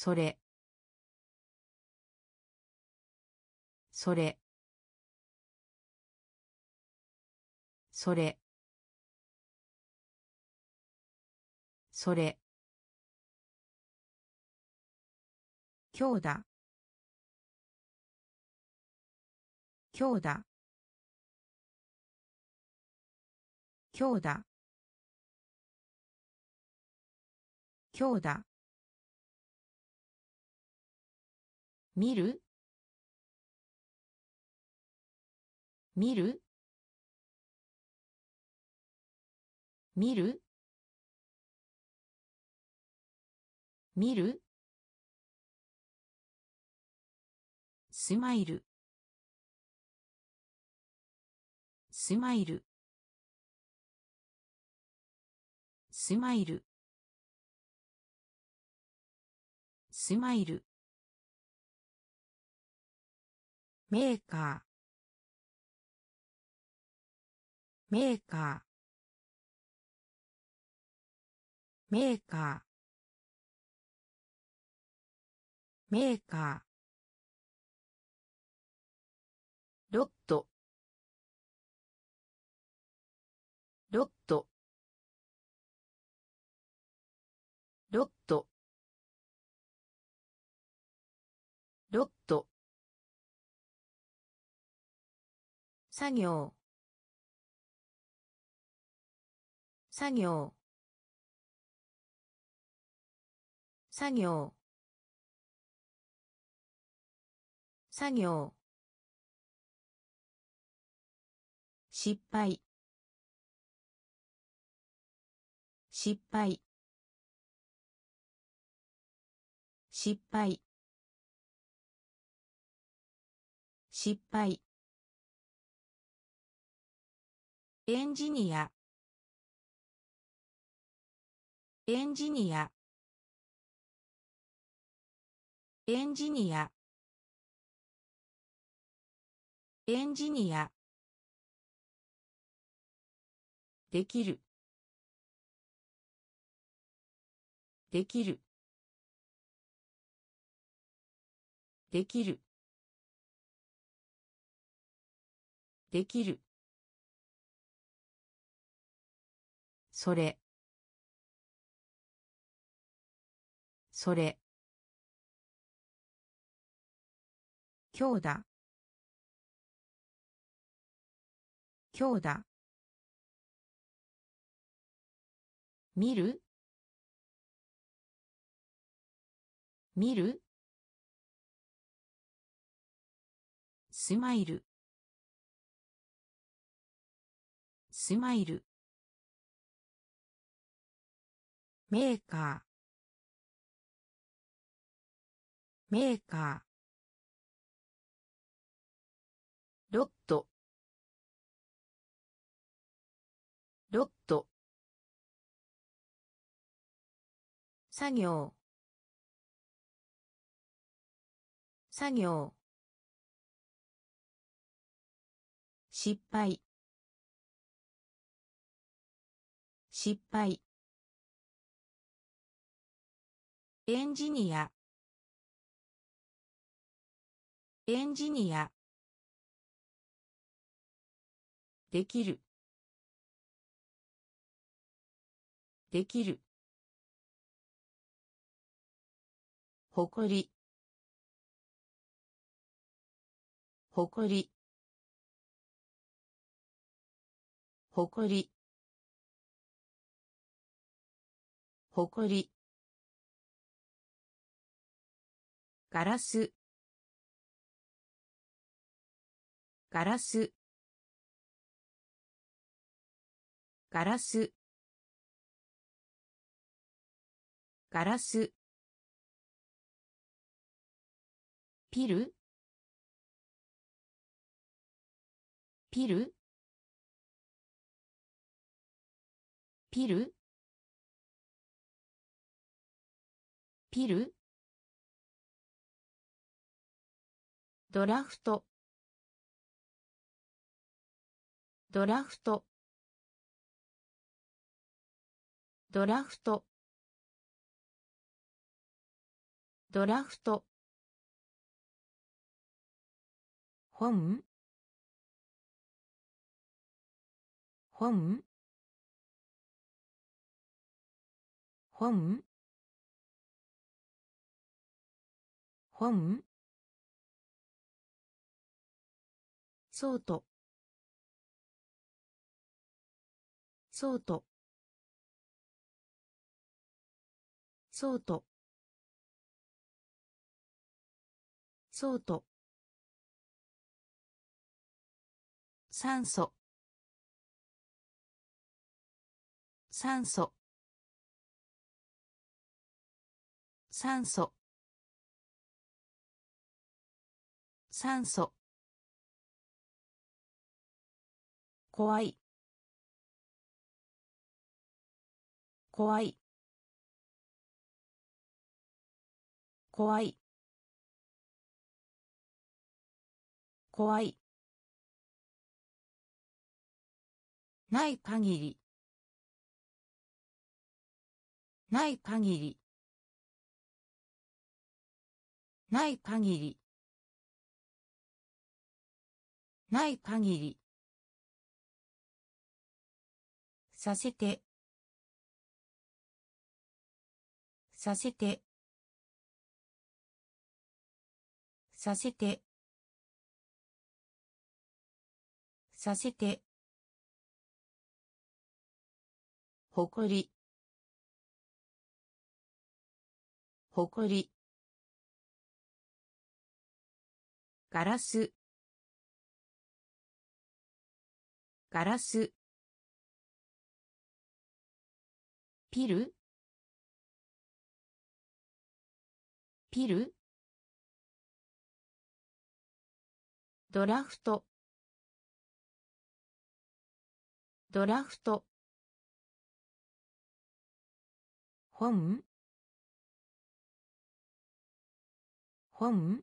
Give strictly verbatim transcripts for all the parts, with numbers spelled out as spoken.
それそれそれそれ強打強打強打強打見る見る見る見るスマイルスマイルスマイルスマイルメーカーメーカーメーカーメーカーロットロットロットロット作業作業作業作業失敗失敗失敗失敗エンジニアエンジニアエンジニアエンジニアできるできるできるできるそれそれ強打強打見る見るスマイルスマイルメーカーメーカーロットロット作業作業失敗失敗エンジニアエンジニアできるできるほこりほこりほこりほこりガラスガラスガラスガラスピルピルピルピルドラフトドラフトドラフトドラフト、本、本、本、本、そうと、そうと、そうと、そうと、酸素、酸素、酸素、酸素、怖い、怖い、怖い、怖い、ない限り、ない限り、ない限り、ない限り、させて、させて、させて、させて、ほこり、ほこり、ガラス、ガラス、ピル、ピル、ドラフト、ドラフト、本、本、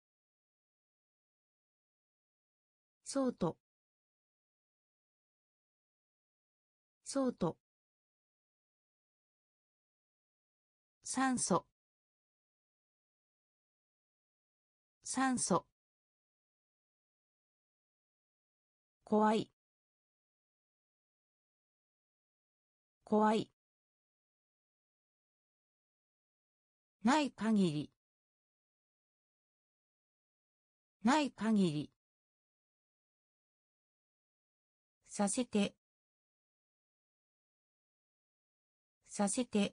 そうと、そうと、酸素、酸素、怖い、怖い、ない限り、ない限り、させて、させて、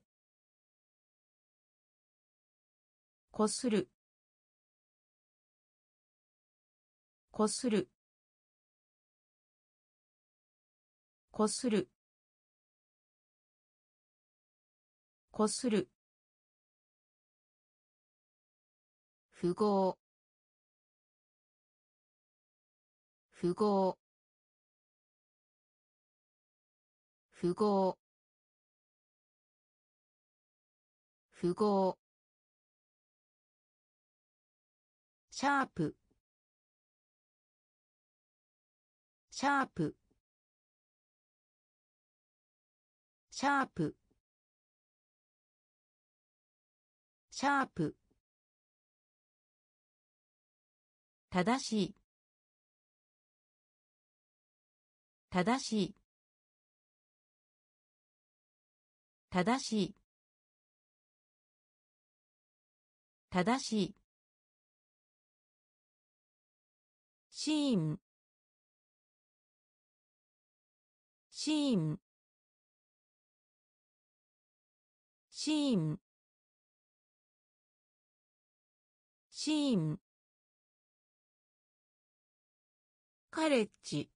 こする、こする、こする、こする、符号、符号、符号、符号、シャープ、シャープ、シャープ、シャープ、正しい、正しい、正しい、正しい、シーン、シーン、シーン、シーン、カレッジ、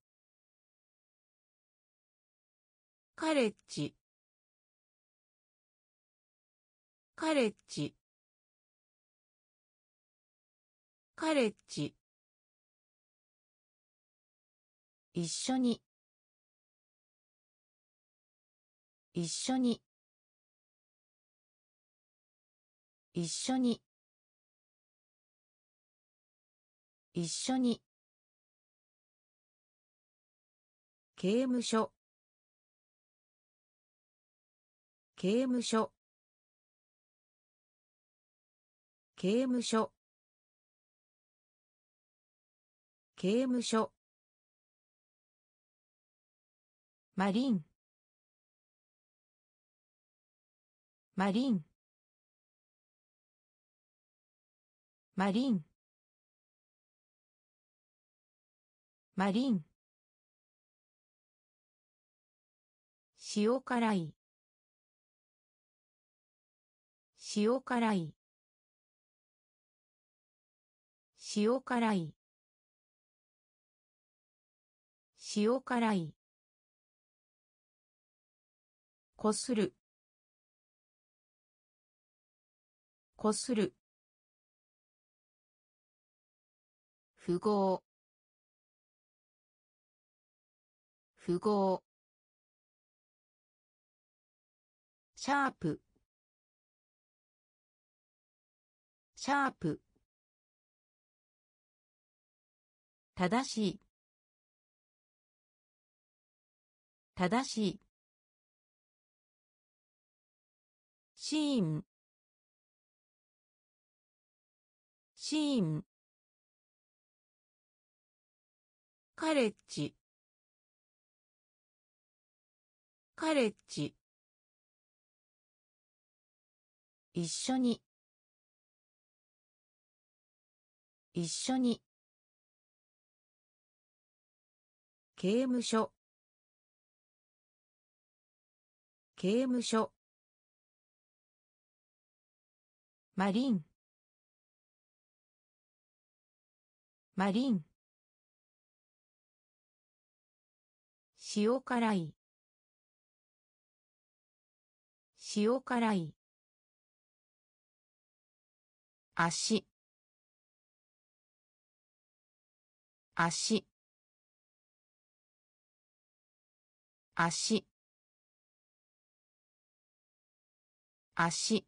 カレッジ、カレッジ、カレッジ、一緒に、一緒に、一緒に、一緒に、刑務所、刑務所、 刑務所刑務所マリンマリンマリンマリン塩辛い塩辛い塩辛い塩辛いこするこする符号符号シャープシャープ正しい正しいシーンシーンカレッジカレッジ一緒に一緒に刑務所刑務所マリンマリン塩辛い塩辛い足足足足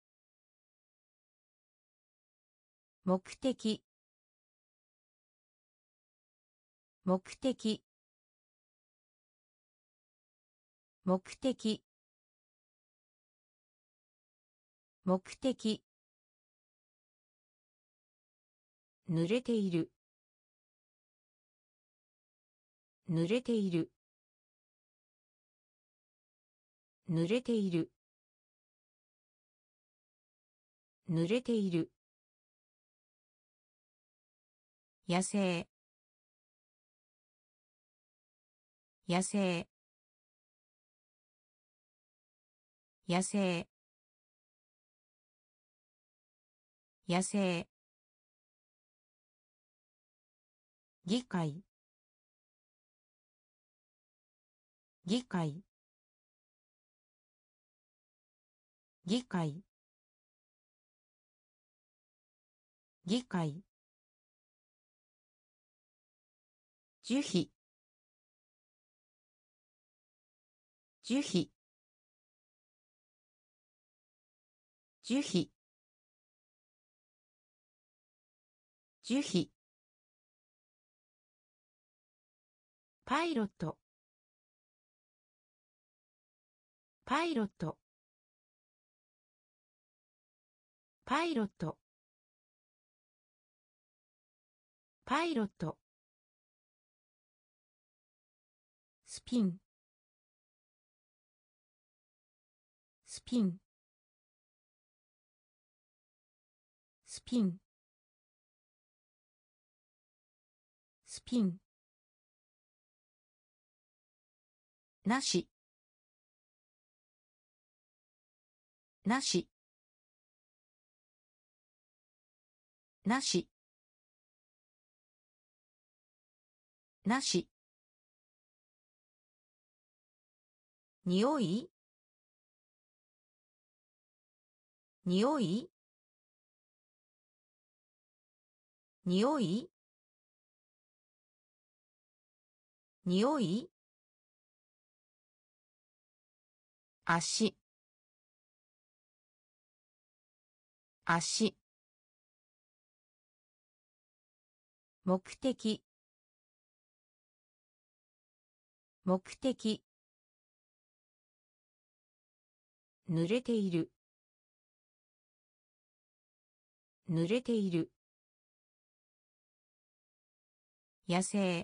目的目的目的目的濡れている濡れている濡れている濡れている野生野生野生野生議会議会議会議会樹皮樹皮樹皮樹皮パイロットパイロットパイロットパイロットスピンスピンスピンスピンなしなしなしなしにおいにおいにおいにおい足足目的目的濡れている濡れている。野生、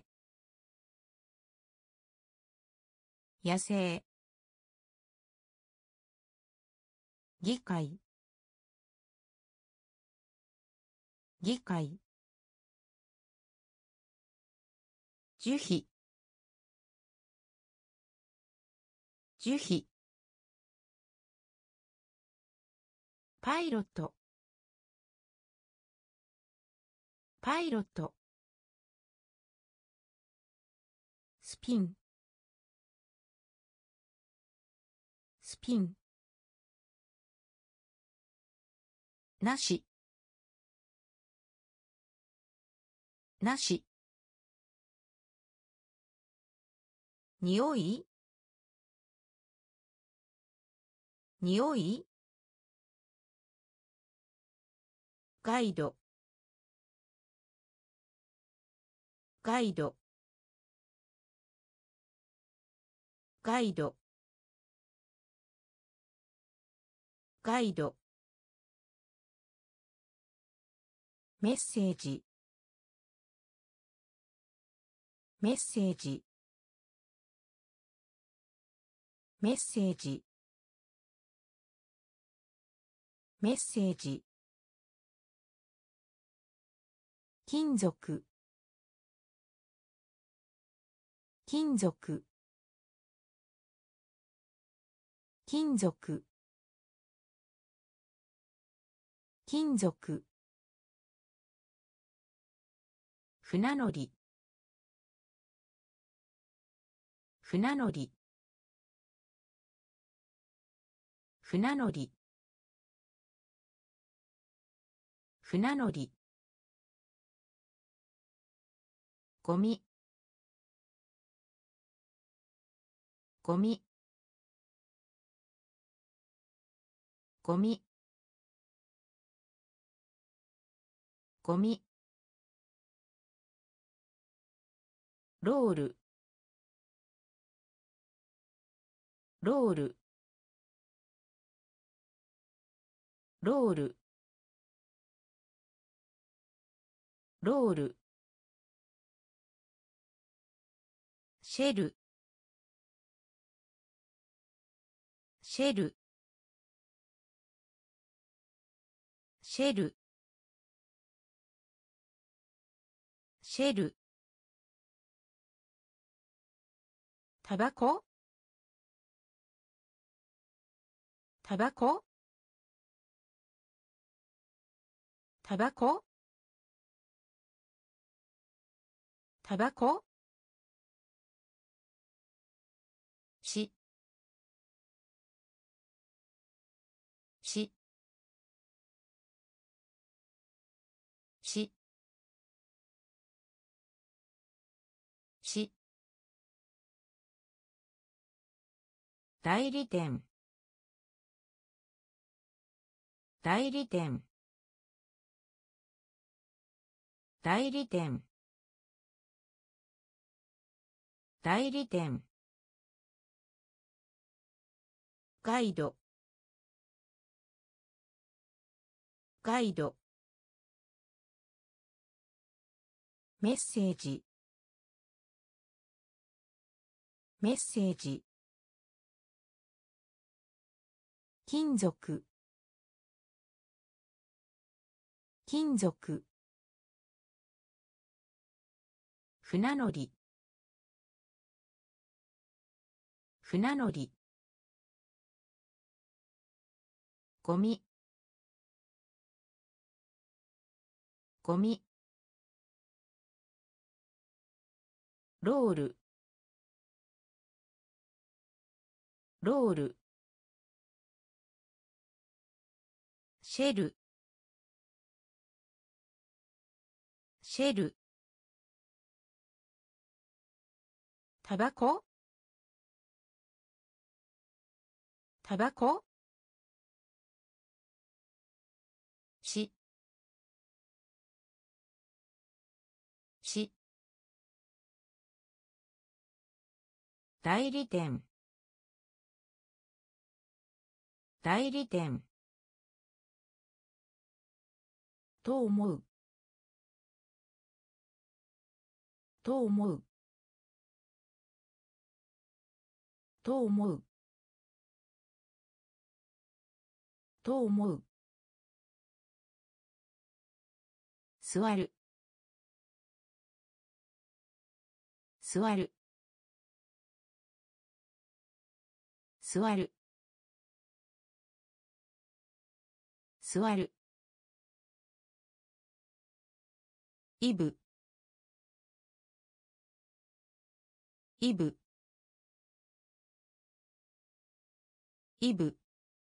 野生。議会、議会。樹皮、樹皮。パイロット、パイロット。スピン、スピン。なし、なし。におい、におい。ガイド、ガイド、ガイド、ガイド。メッセージ、メッセージ、メッセージ、メッセージ。金属、金属、金属、金属。船乗り、船乗り、船乗り、船乗り。ゴミ、ゴミ、ゴミ、ゴミ。ロール、ロール、ロール、ロール。シェル、シェル、シェル、シェル。タバコ、タバコ、タバコ、タバコ。し、し、し、し。代理店、代理店、代理店、代理店。ガイド、ガイド。メッセージ、メッセージ。金属、金属。船乗り、船乗り。ゴミ、ゴミ。ロール、ロール。シェル、シェル。タバコ、タバコ。し、し。代理店、代理店。 と思うと思うと思うと思う座る座る座る座るイブイブイブ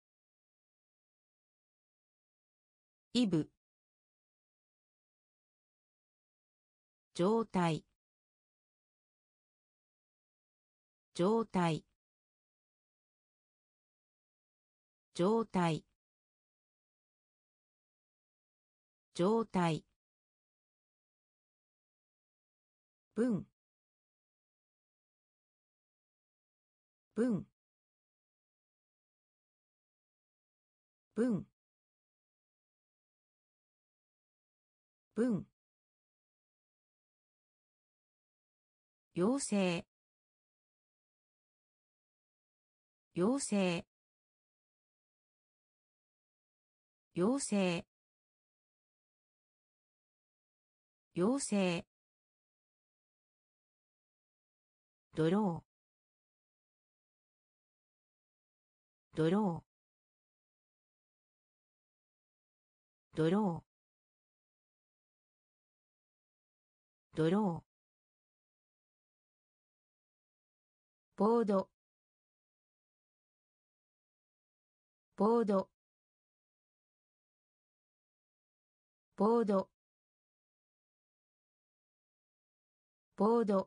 イブ状態状態状態状態文文文文妖精妖精妖精妖精ドロードロードロードローボードボードボードボード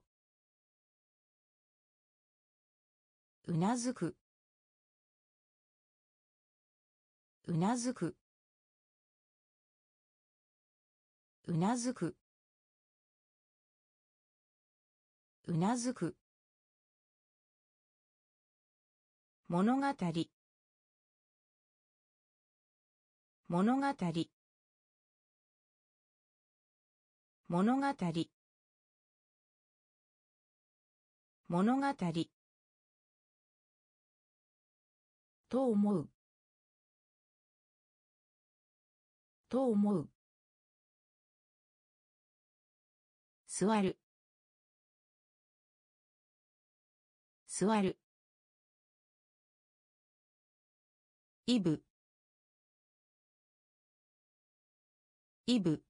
うなずくうなずくうなずくうなずく物語物語物語物語と思うと思う座る座るイブイブ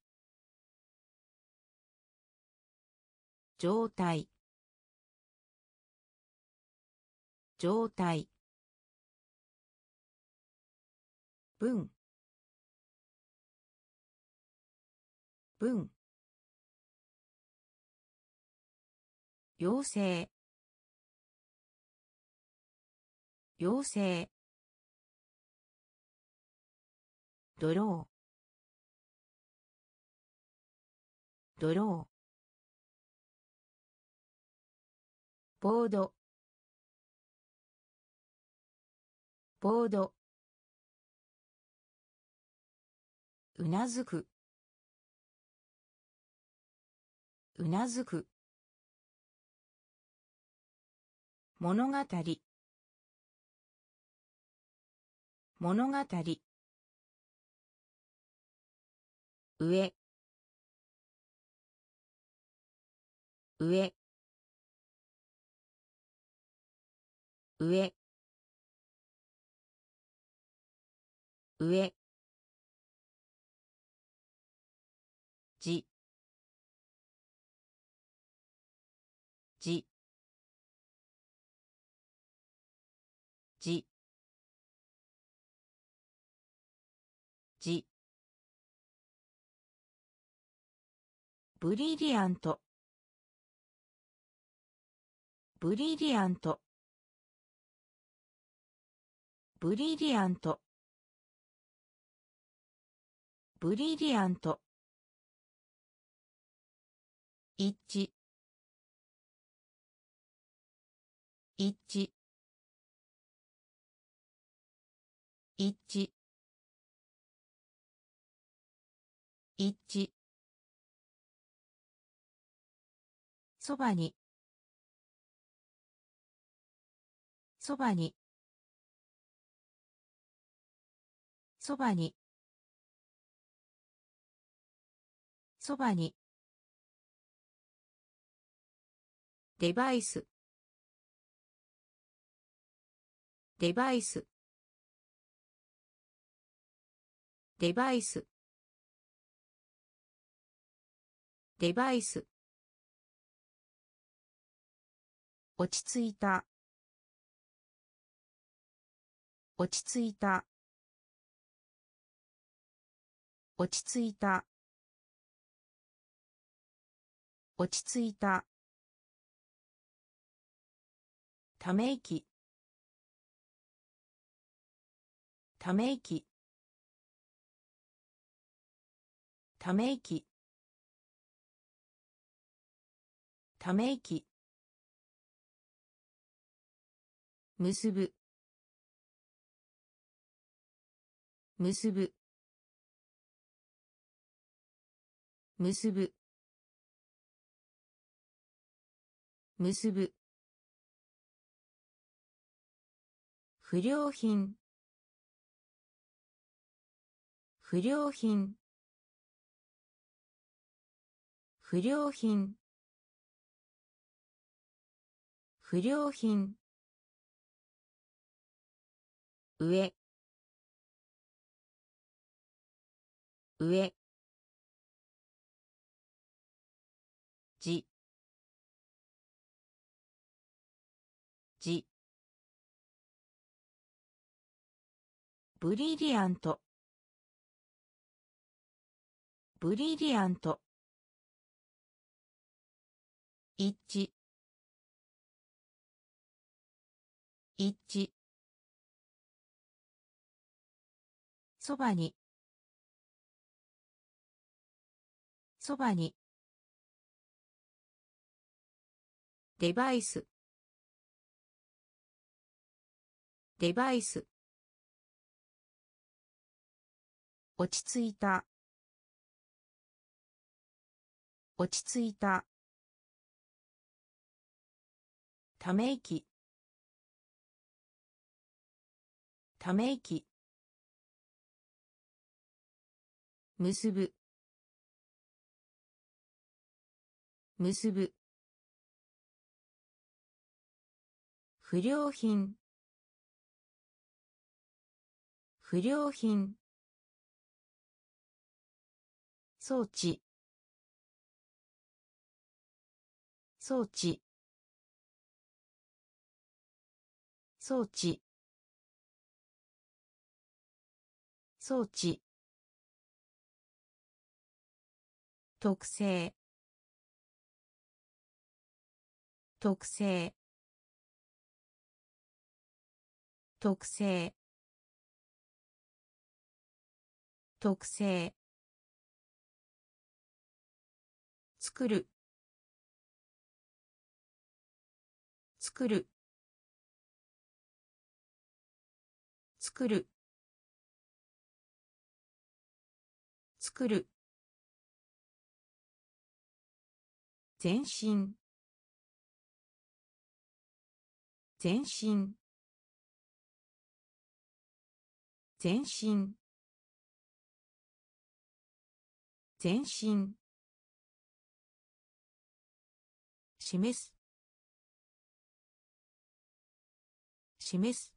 状態状態文文妖精妖精ドロードローボードボードうなずくうなずく物語物語上上上上じじじじブリリアントブリリアントブリリアントブリリアント一致一致一致一致、そばに、そばに、そばに、そばに、デバイス、デバイス、デバイス、デバイス、落ち着いた、落ち着いた、落ち着いた、落ち着いた、ため息、ため息、ため息、ため息、結ぶ、結ぶ、結ぶ、結ぶ、不良品、不良品、不良品、不良品、上、上、じ、じ、ブリリアント、ブリリアント、一致、一致、そばに、そばに、デバイス、デバイス、落ち着いた、落ち着いた、ため息、ため息、結ぶ、結ぶ、不良品、不良品、装置、装置、装置、装置、特性、特性、特性、特性、作る、作る、作る、作る、全身、全身、全身、全身、示す、示す、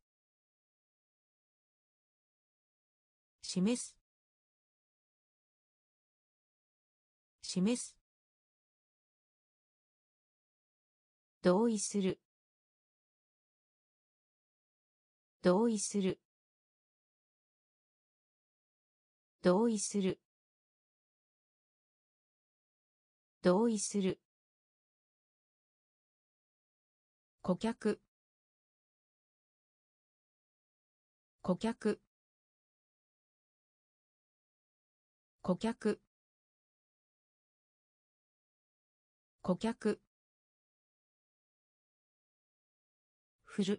示す、示す、同意する、同意する、同意する、同意する、顧客、顧客、顧客、顧客、振る、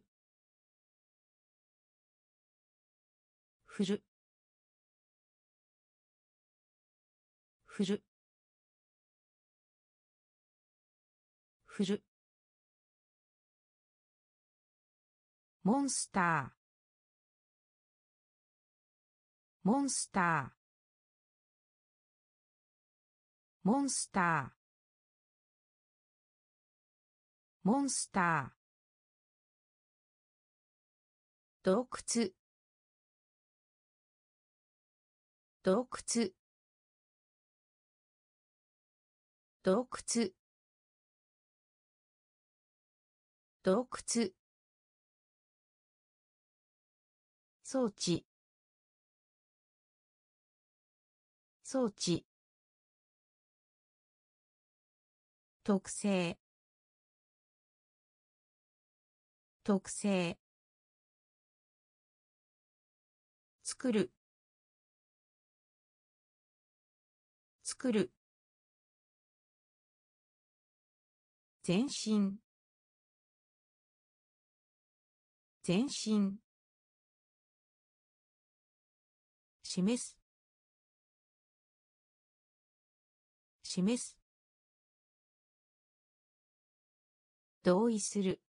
振る、 振る振るモンスターモンスターモンスターモンスター洞窟洞窟洞窟洞窟装置装置特性特性作る作る全身全身示す示す同意する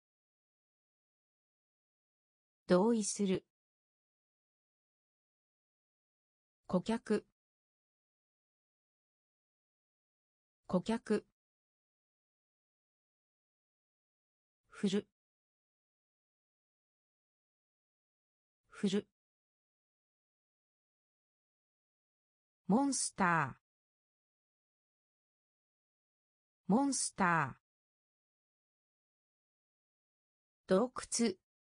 同意する顧客顧客振る振るモンスターモンスター洞窟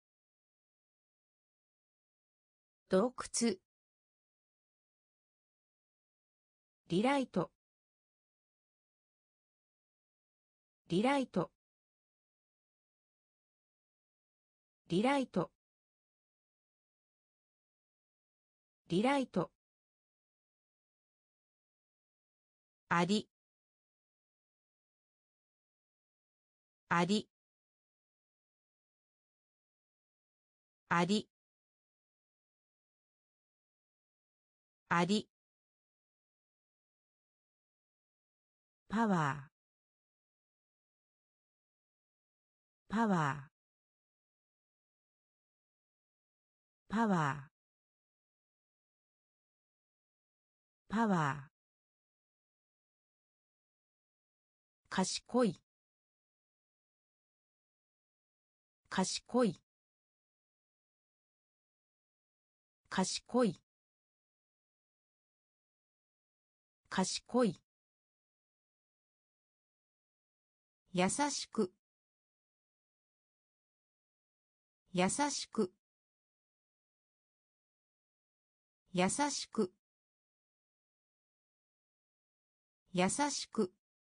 洞窟リライトリライトリライトリライトありありありありパワーパワーパワーパワー賢い賢い賢い賢い優しく優しく優しく優しく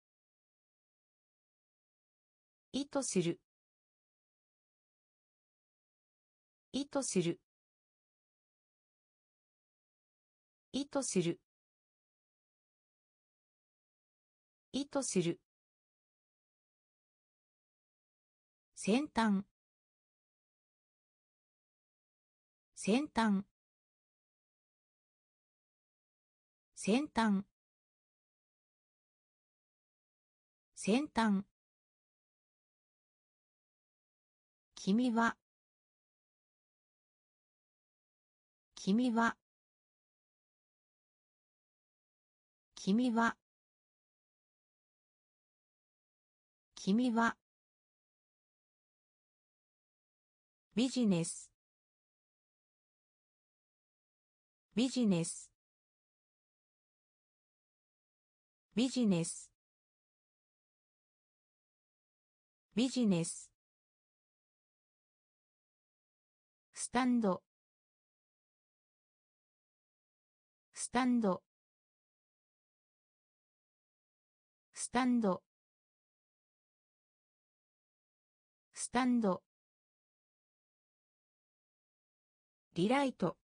意図する意図する意図する意図する先端先端先端先端君は君は君は君はビジネスビジネスビジネスビジネススタンドスタンドスタンドスタンドリライト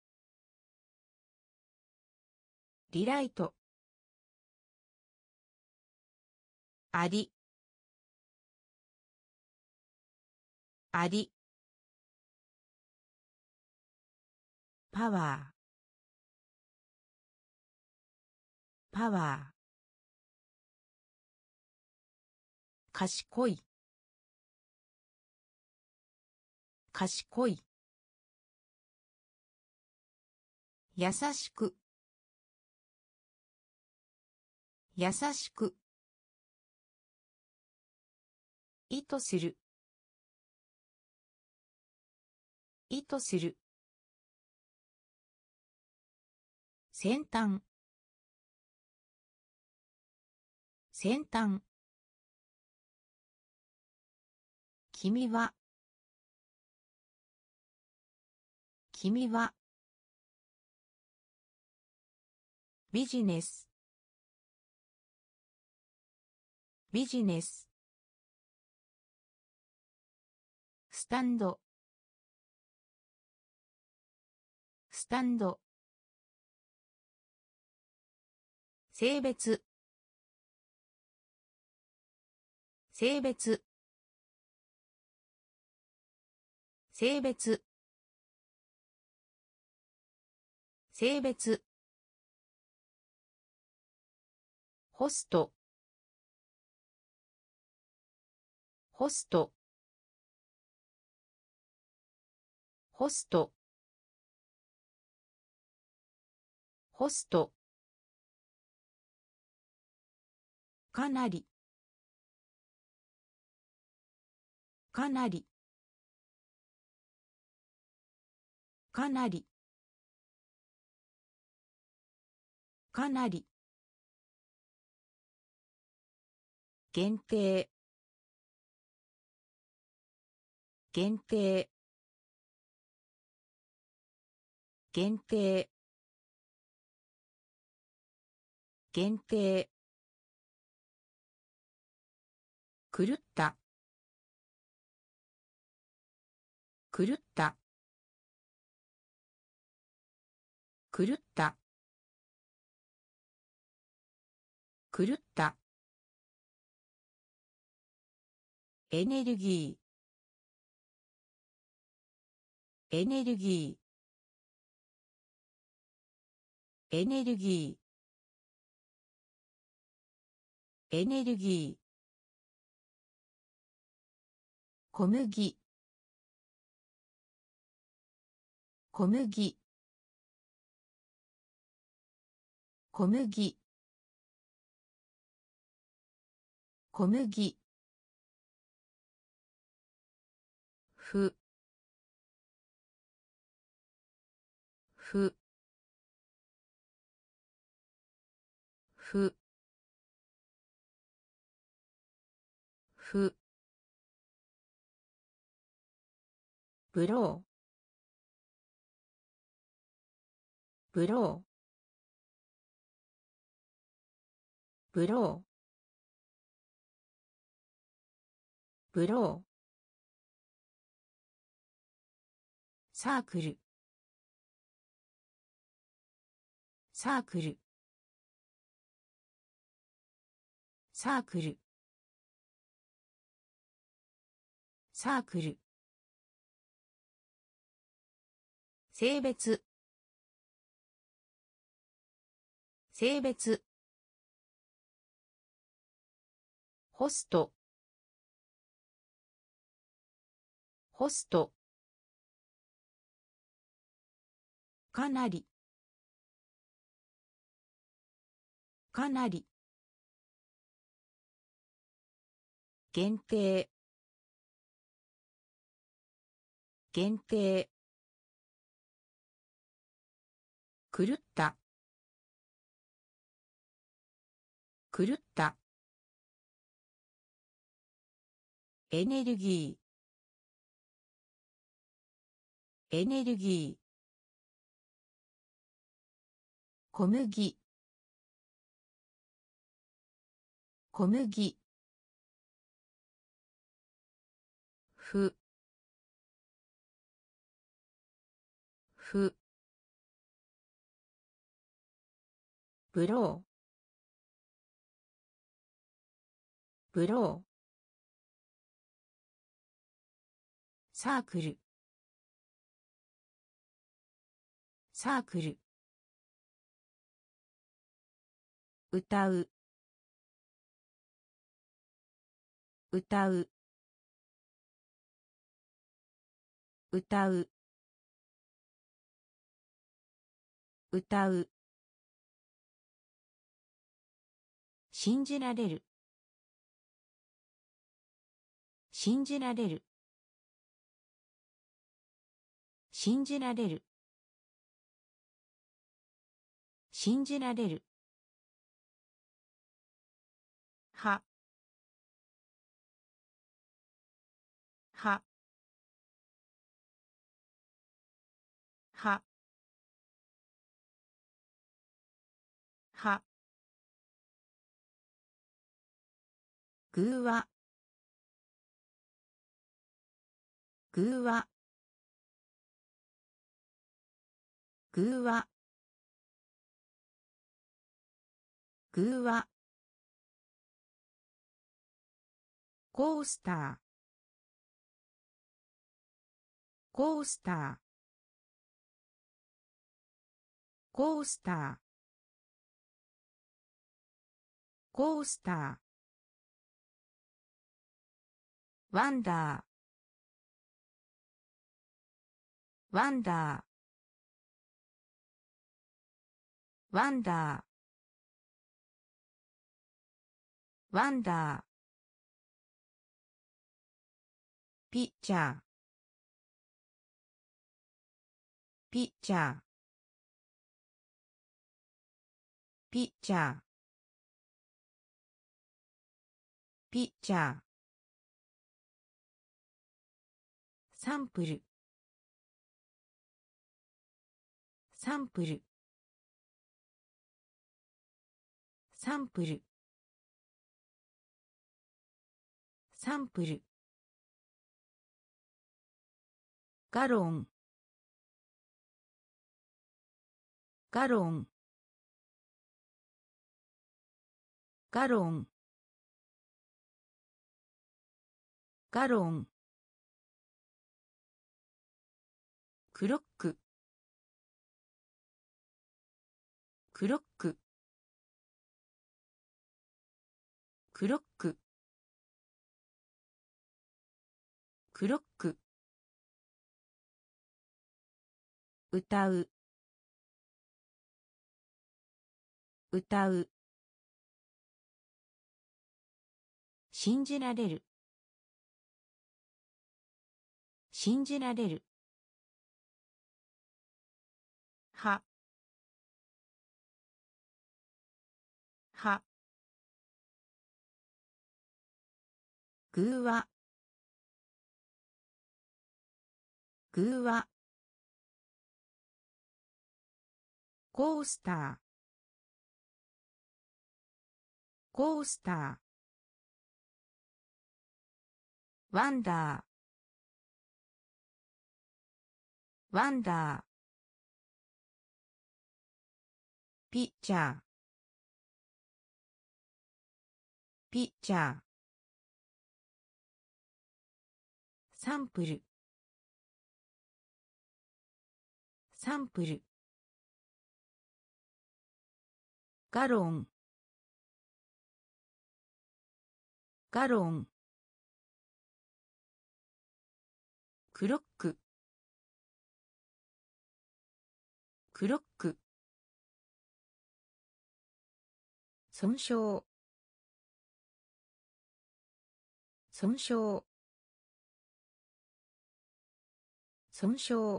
リライトありありパワーパワー、賢い、賢い、優しく、優しく、意図する、意図する、先端、先端、君は、君は、ビジネス、ビジネス、スタンド、スタンド、性別、性別、性別、性別、ホスト、ホスト、ホスト、ホスト、かなり、かなり、かなり、かなり、限定、限定、限定、限定、狂った、狂った、狂った、狂った、エネルギー、エネルギー、エネルギー、エネルギー、小麦、小麦、小麦、小麦、ふ、ふ、ふ、ふ、ブロー、ブロー、ブロー、ブロー、サークル、サークル、サークル、サークル、性別、性別、ホスト、ホスト、かなり、かなり、限定、限定、狂った、狂った、エネルギー、エネルギー、小麦、小麦、ふ、ふ、ブロー、ブロー、サークル、サークル、 歌う歌う歌う歌う信じられる信じられる信じられる信じられるははははぐわぐわぐわぐわコースターコースターコースターコースターワンダーワンダーワンダーワンダーピッチャーピッチャーピッチャーピッチャーサンプルサンプルサンプルサンプルガロンガロンガロンガロンクロッククロッククロッククロック歌う歌う信じられる信じられるははぐわぐわコースターコースターワンダーワンダーピッチャーピッチャーサンプルサンプルガロンガロンクロッククロック損傷損傷損傷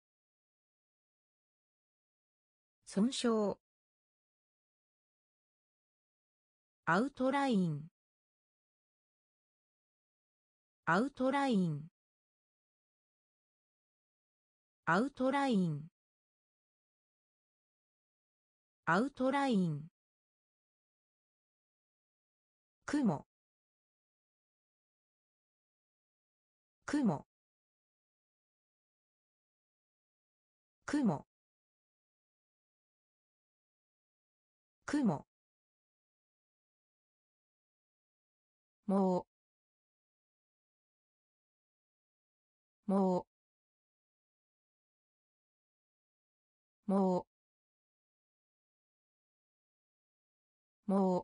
損傷アウトラインアウトラインアウトラインアウトライン雲雲雲雲もうもうもうも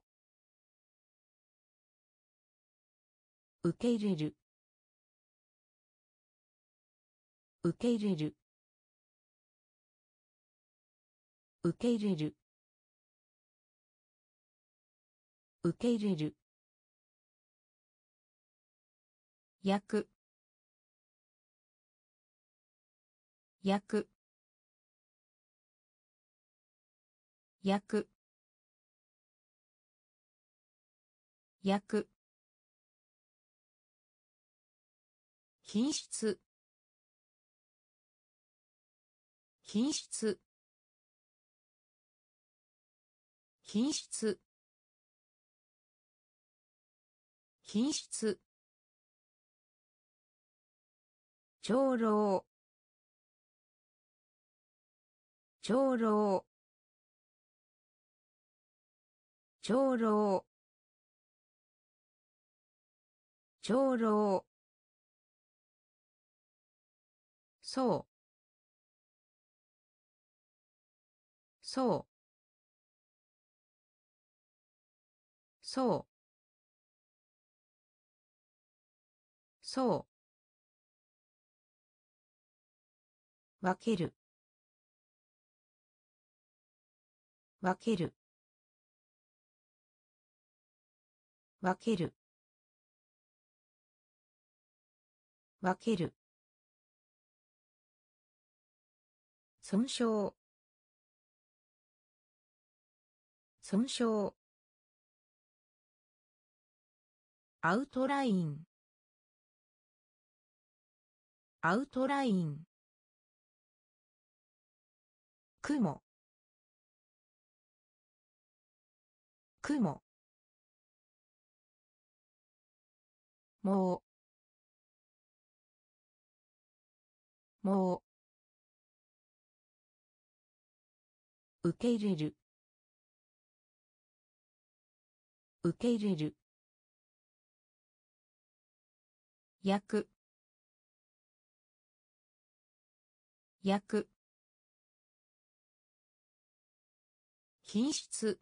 う受け入れる受け入れる受け入れる受け入れる焼く焼く焼く焼く品質品質品質品質長老長老長老長老そうそうそうそう分ける分ける分ける分ける損傷損傷アウトラインアウトライン雲雲もうもう受け入れる受け入れる焼く焼く品質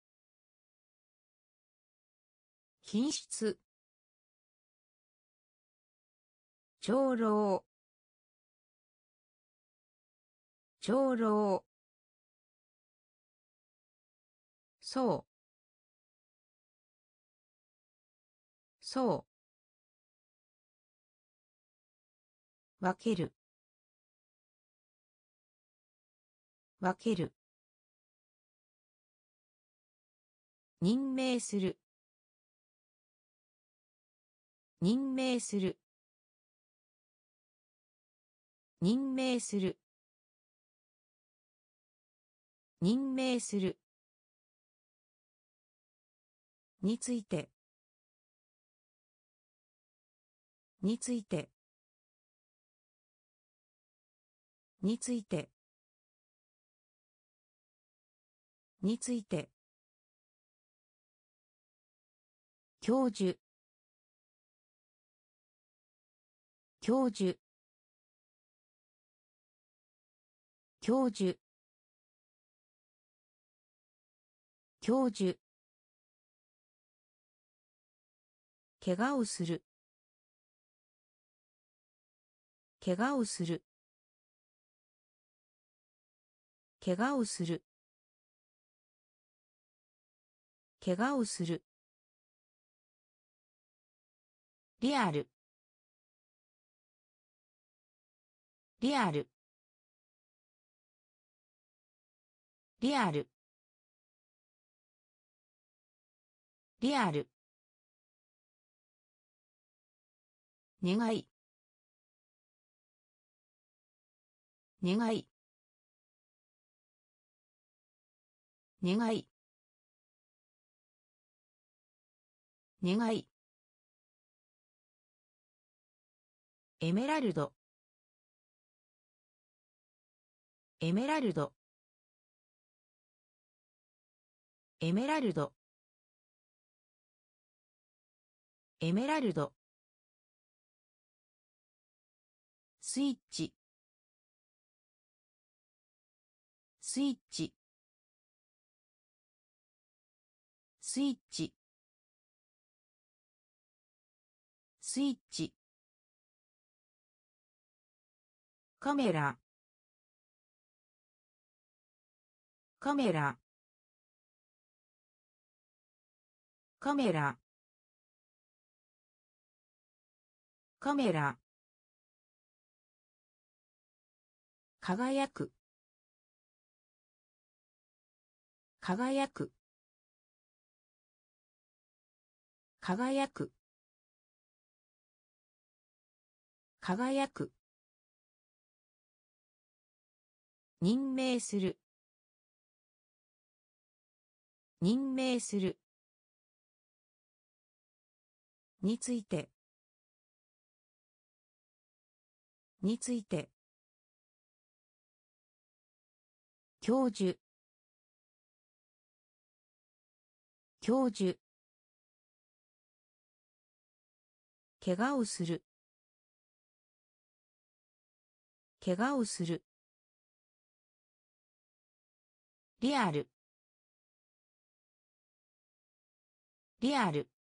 品質長老長老そうそう分ける分ける任命する任命する任命する任命するについてについてについてについて教授教授教授教授怪我をする怪我をする怪我をする怪我をするリアルリアルリアルリアル願い願い願い願いエメラルドエメラルドエメラルドエメラルドスイッチスイッチスイッチスイッチカメラカメラカメラカメラ輝く輝く輝く輝く任命する任命するについてについて教授教授怪我をする怪我をするリアルリアル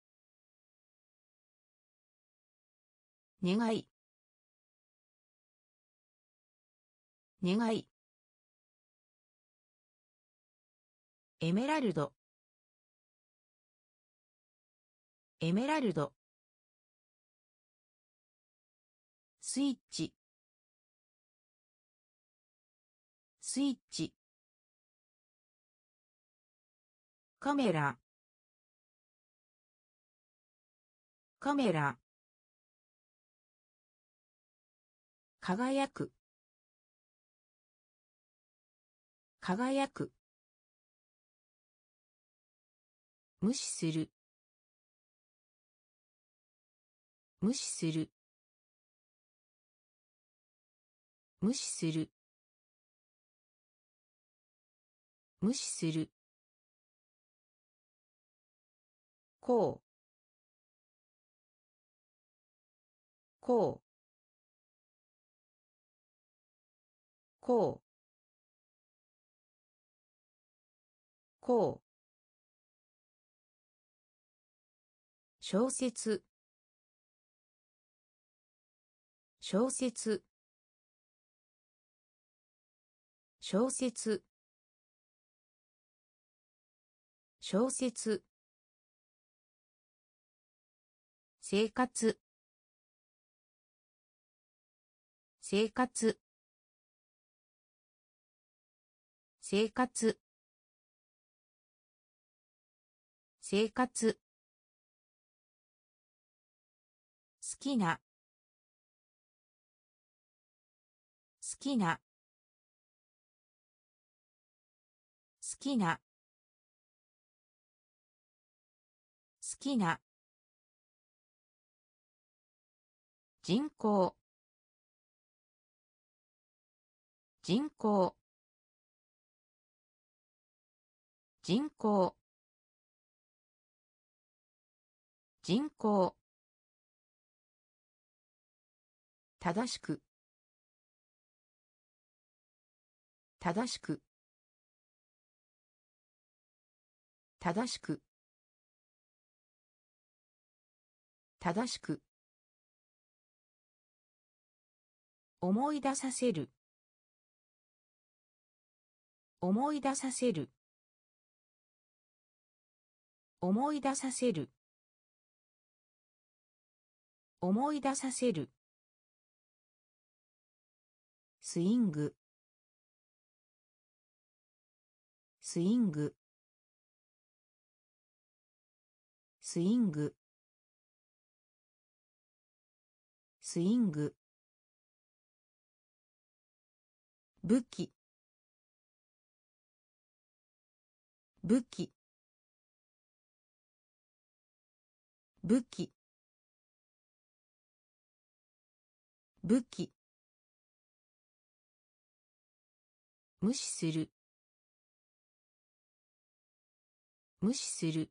願い願いエメラルドエメラルドスイッチスイッチカメラカメラ輝く輝く無視する無視する無視する無視するこうこうこうこう小説小説小説小説生活生活生活生活好きな好きな好きな好きな人口人口人口人口正しく正しく正しく正しく思い出させる思い出させる思い出させる思い出させるスイングスイングスイングスイング武器武器武器武器無視する無視する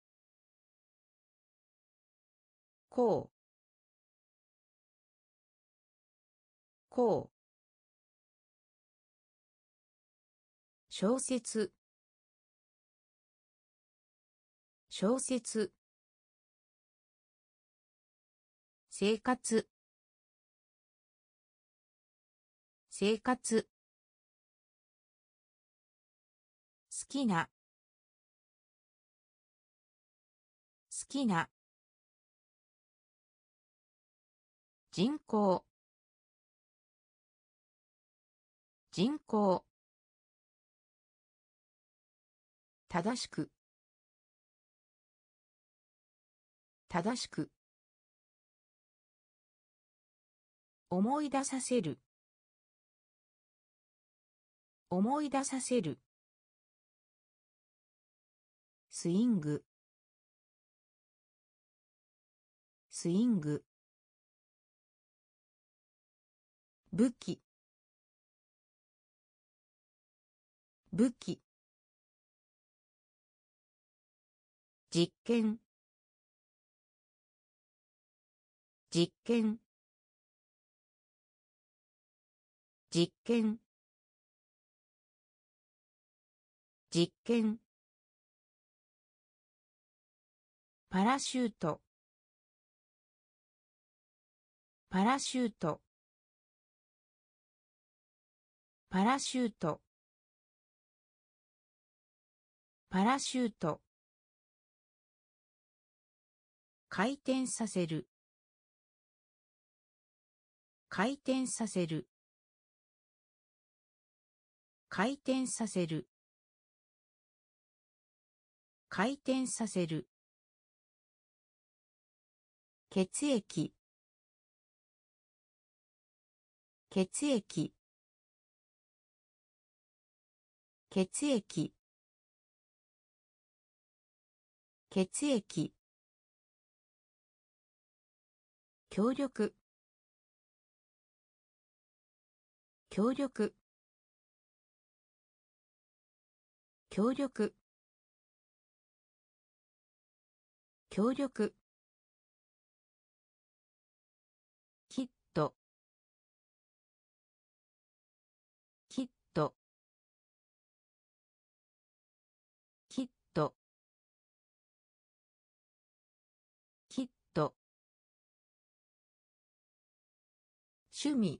こうこう小説小説生活生活好きな好きな人口人口正しく正しく思い出させる思い出させるスイングスイング武器武器実験実験実験実験パラシュートパラシュートパラシュートパラシュート回転させる回転させる回転させる回転させる血液血液血液血液協力協力協力協力きっときっときっときっと趣味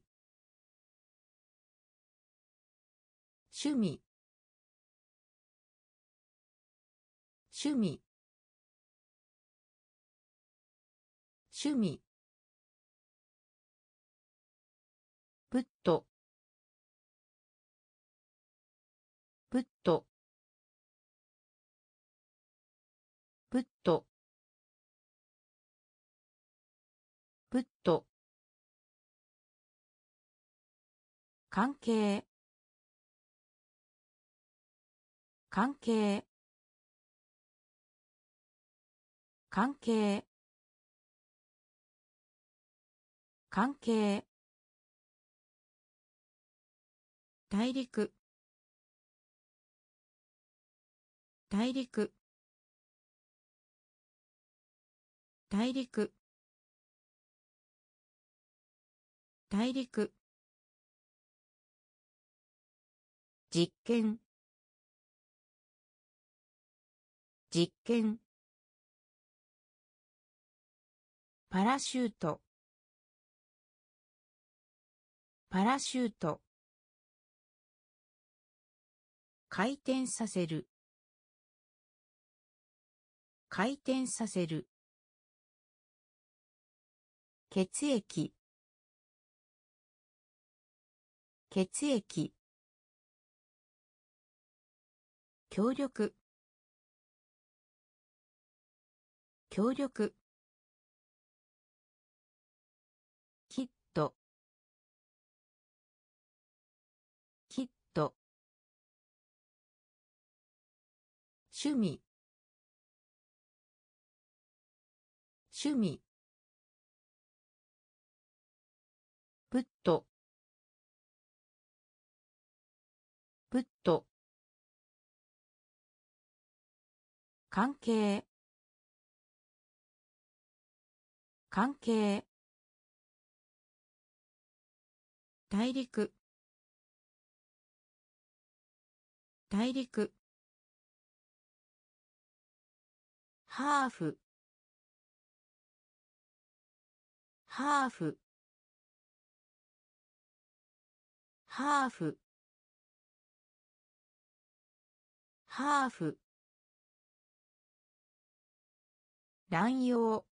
趣味趣味趣味プットプットプットプット関係関係関係関係大陸大陸大陸大陸実験実験パラシュートパラシュート回転させる回転させる血液血液協力協力きっときっと趣味趣味プットプット関係関係大陸大陸ハーフハーフハーフハーフ乱用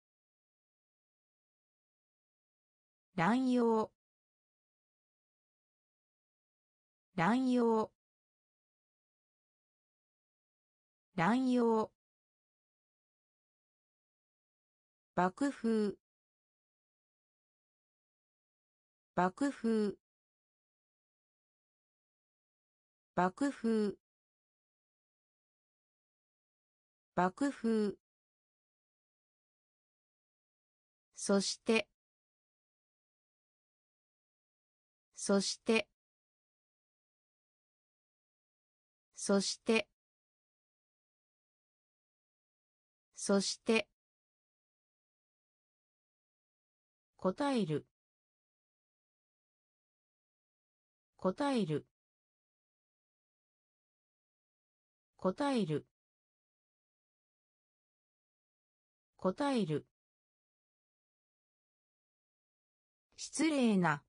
乱用乱用乱用爆風爆風爆風爆風そしてそしてそしてそして答える答える答える答える失礼な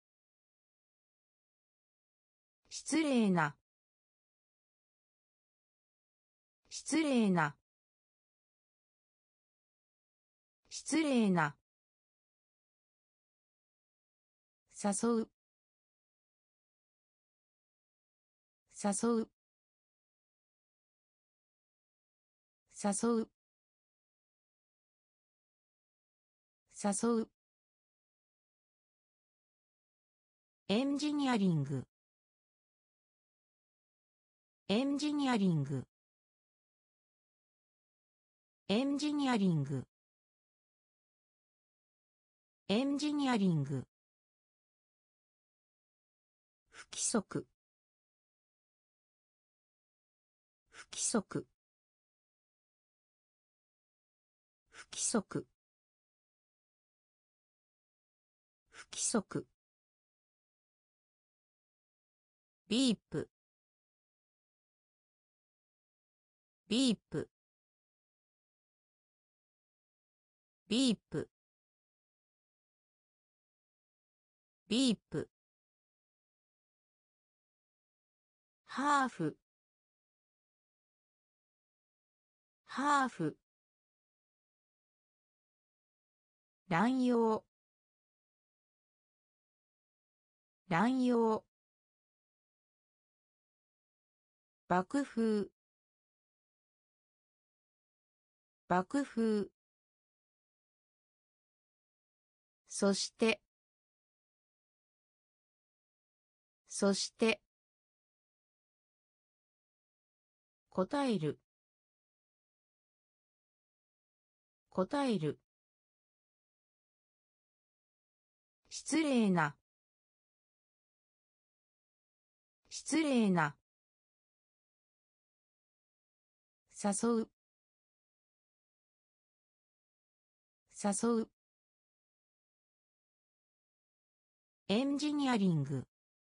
失礼な失礼な失礼な誘う誘う誘う誘うエンジニアリングエンジニアリングエンジニアリングエンジニアリング不規則不規則不規則不規則ビープビープビープビープハーフハーフ乱用乱用爆風爆風そしてそして答える答える失礼な失礼な誘う誘うエンジニアリング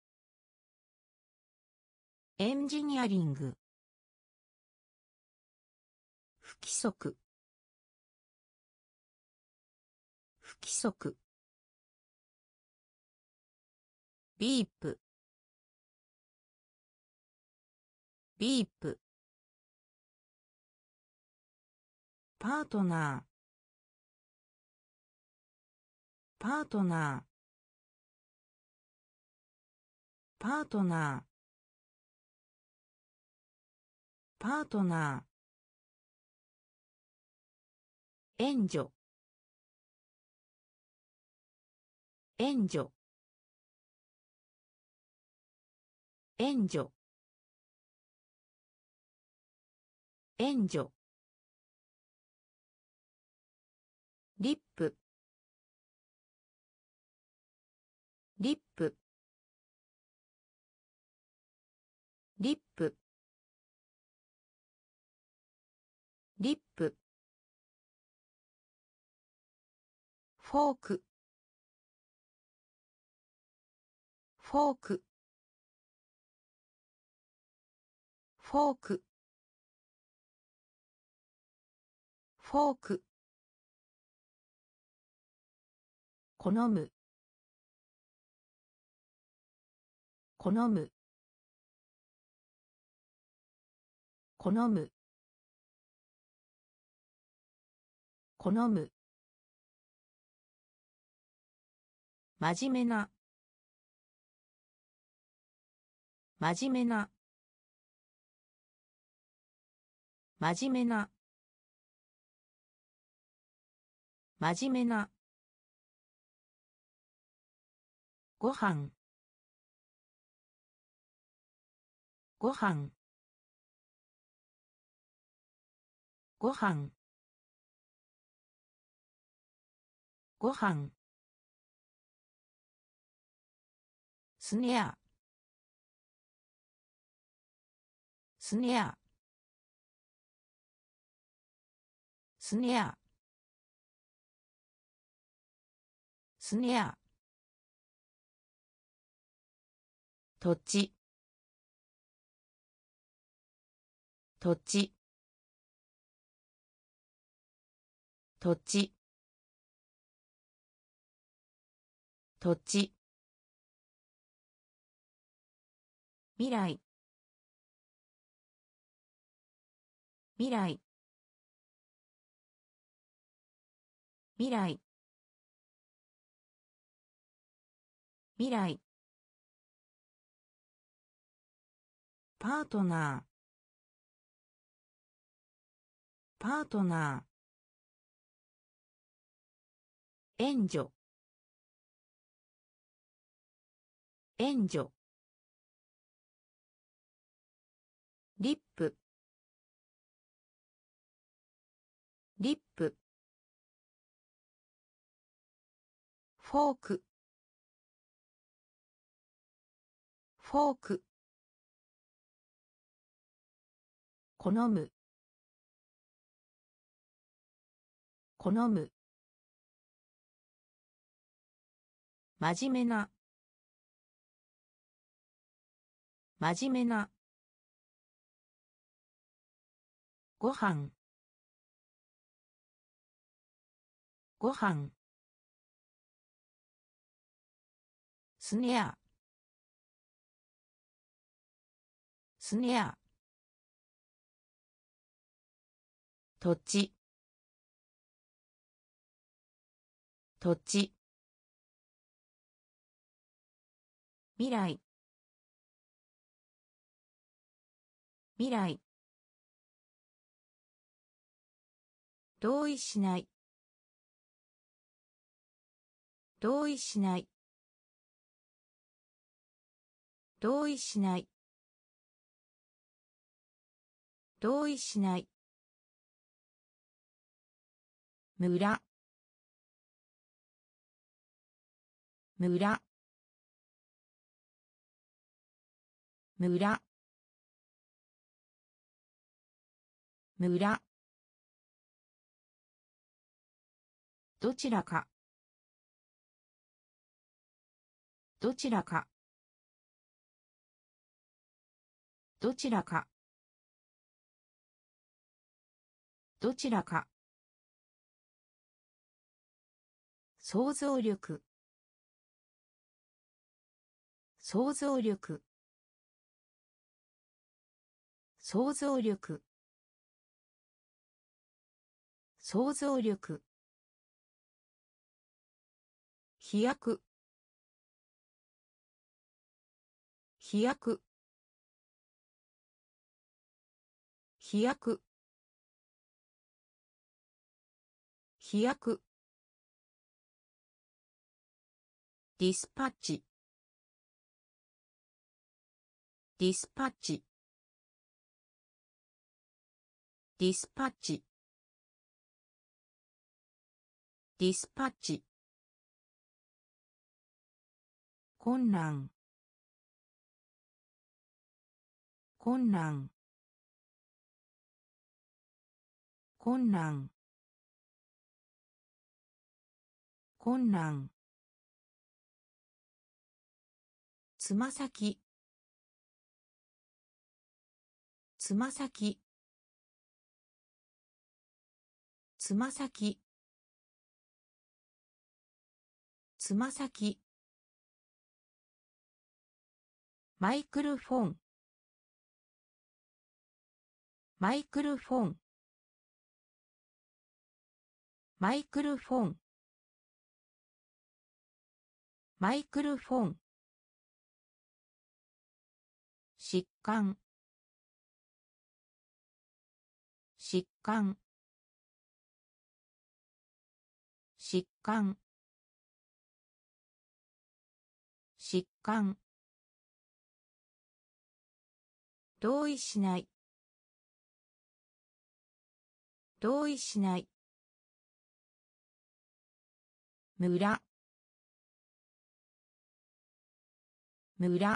エンジニアリング不規則不規則ビープビープパートナーパートナーパートナーパートナー援助援助援助援助リップリップリップリップフォークフォークフォークフォーク好む好む好む好む真面目な真面目な真面目な真面目なご飯ご飯ご飯ご飯スネアスネアスネアスネア土地土地土地土地未来未来未来未来パートナーパートナー援助援助リップリップフォークフォーク好む好む真面目な真面目なご飯ご飯スネアスネア土地土地未来未来同意しない同意しない同意しない同意しない村村村村どちらかどちらかどちらかどちらか想像力想像力想像力想像力飛躍飛躍飛躍飛躍ディスパッチディスパッチディスパッチディスパッチ困難困難困難困難つま先つま先つま先つま先マイクロフォンマイクロフォンマイクロフォンマイクロフォン疾患疾患疾患疾患同意しない同意しない村村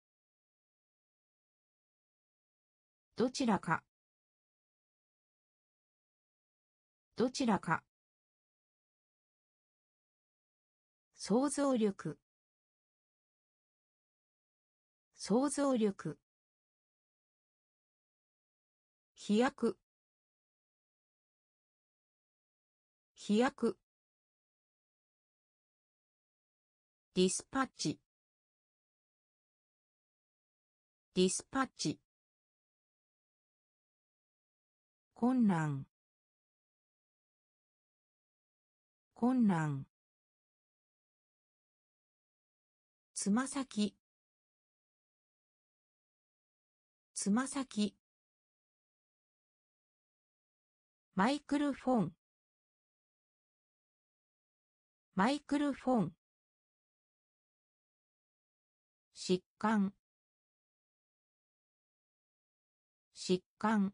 どちらかどちらか想像力想像力飛躍飛躍ディスパッチディスパッチ困難困難つま先つま先マイクロフォンマイクロフォン疾患疾患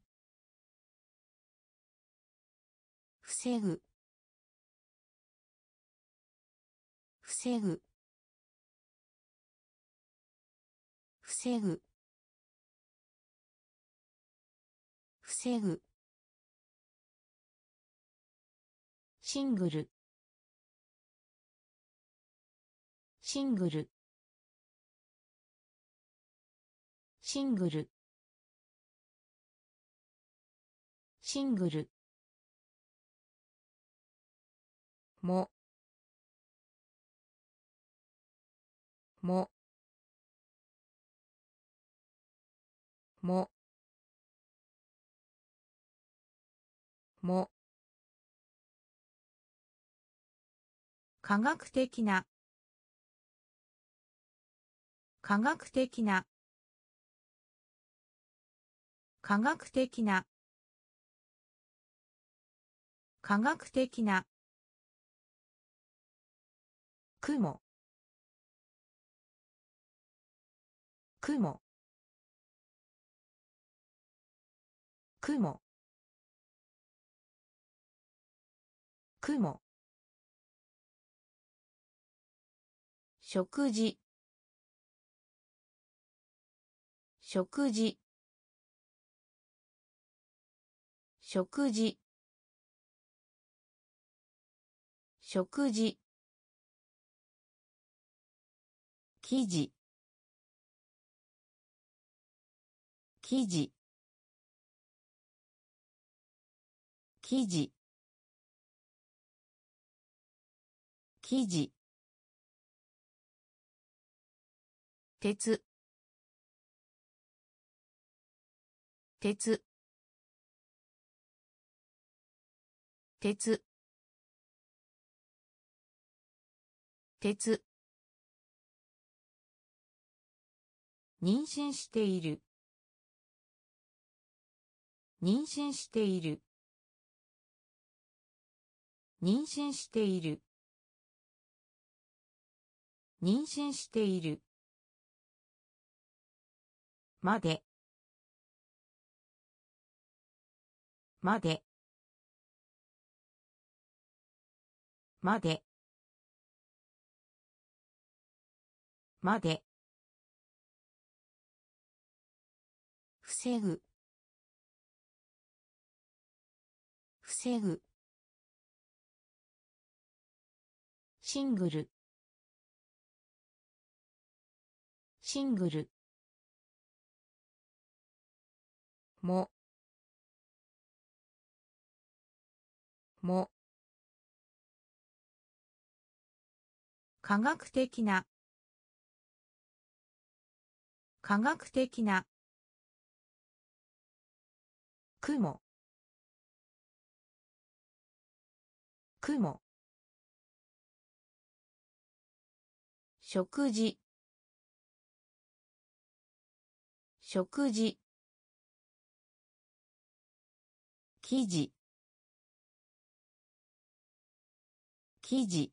防ぐ防ぐ防ぐ防ぐシングルシングルシングルシングルもももも科学的な科学的な科学的な科学的な雲雲雲雲食事食事食事食事記事記事記事記事鉄鉄鉄鉄妊娠している妊娠している妊娠している妊娠しているまでまでまでまで防ぐ防ぐシングルシングルもも科学的な科学的な雲雲食事食事生地生地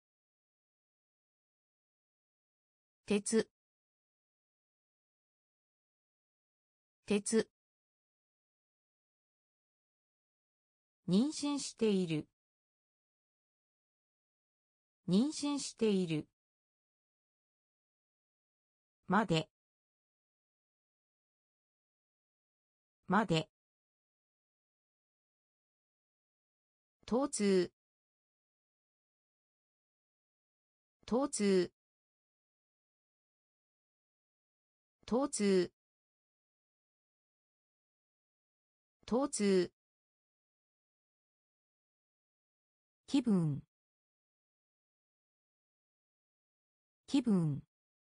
鉄鉄妊娠している妊娠しているまでまで疼痛疼痛疼痛疼痛気分気分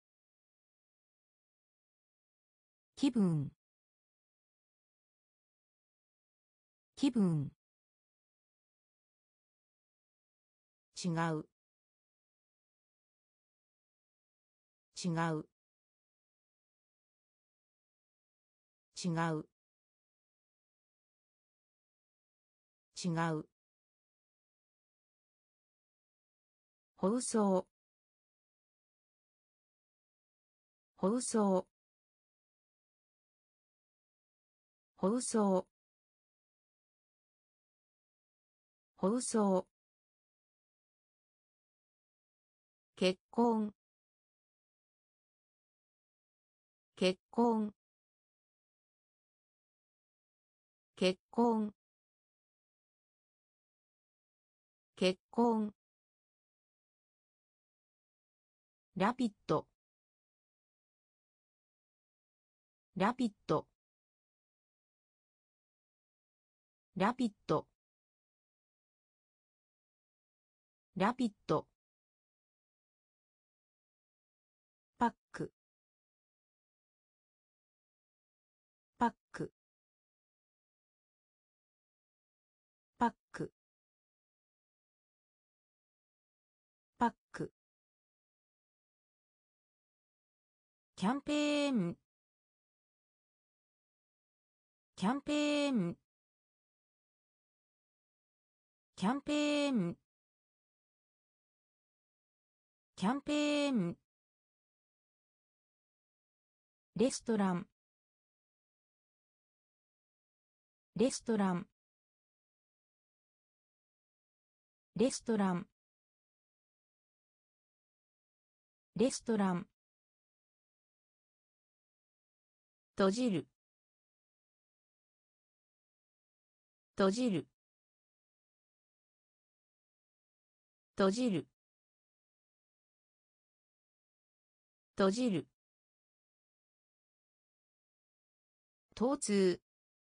気分気分違う違う違う違う放送放送放送放送結婚結婚結婚結婚ラピッドラピッドラピッドラピッドパックパックパックパックキャンペーンキャンペーンキャンペーンキャンペーンレストランレストランレストランレストラン閉じる閉じる閉じる閉じる疼痛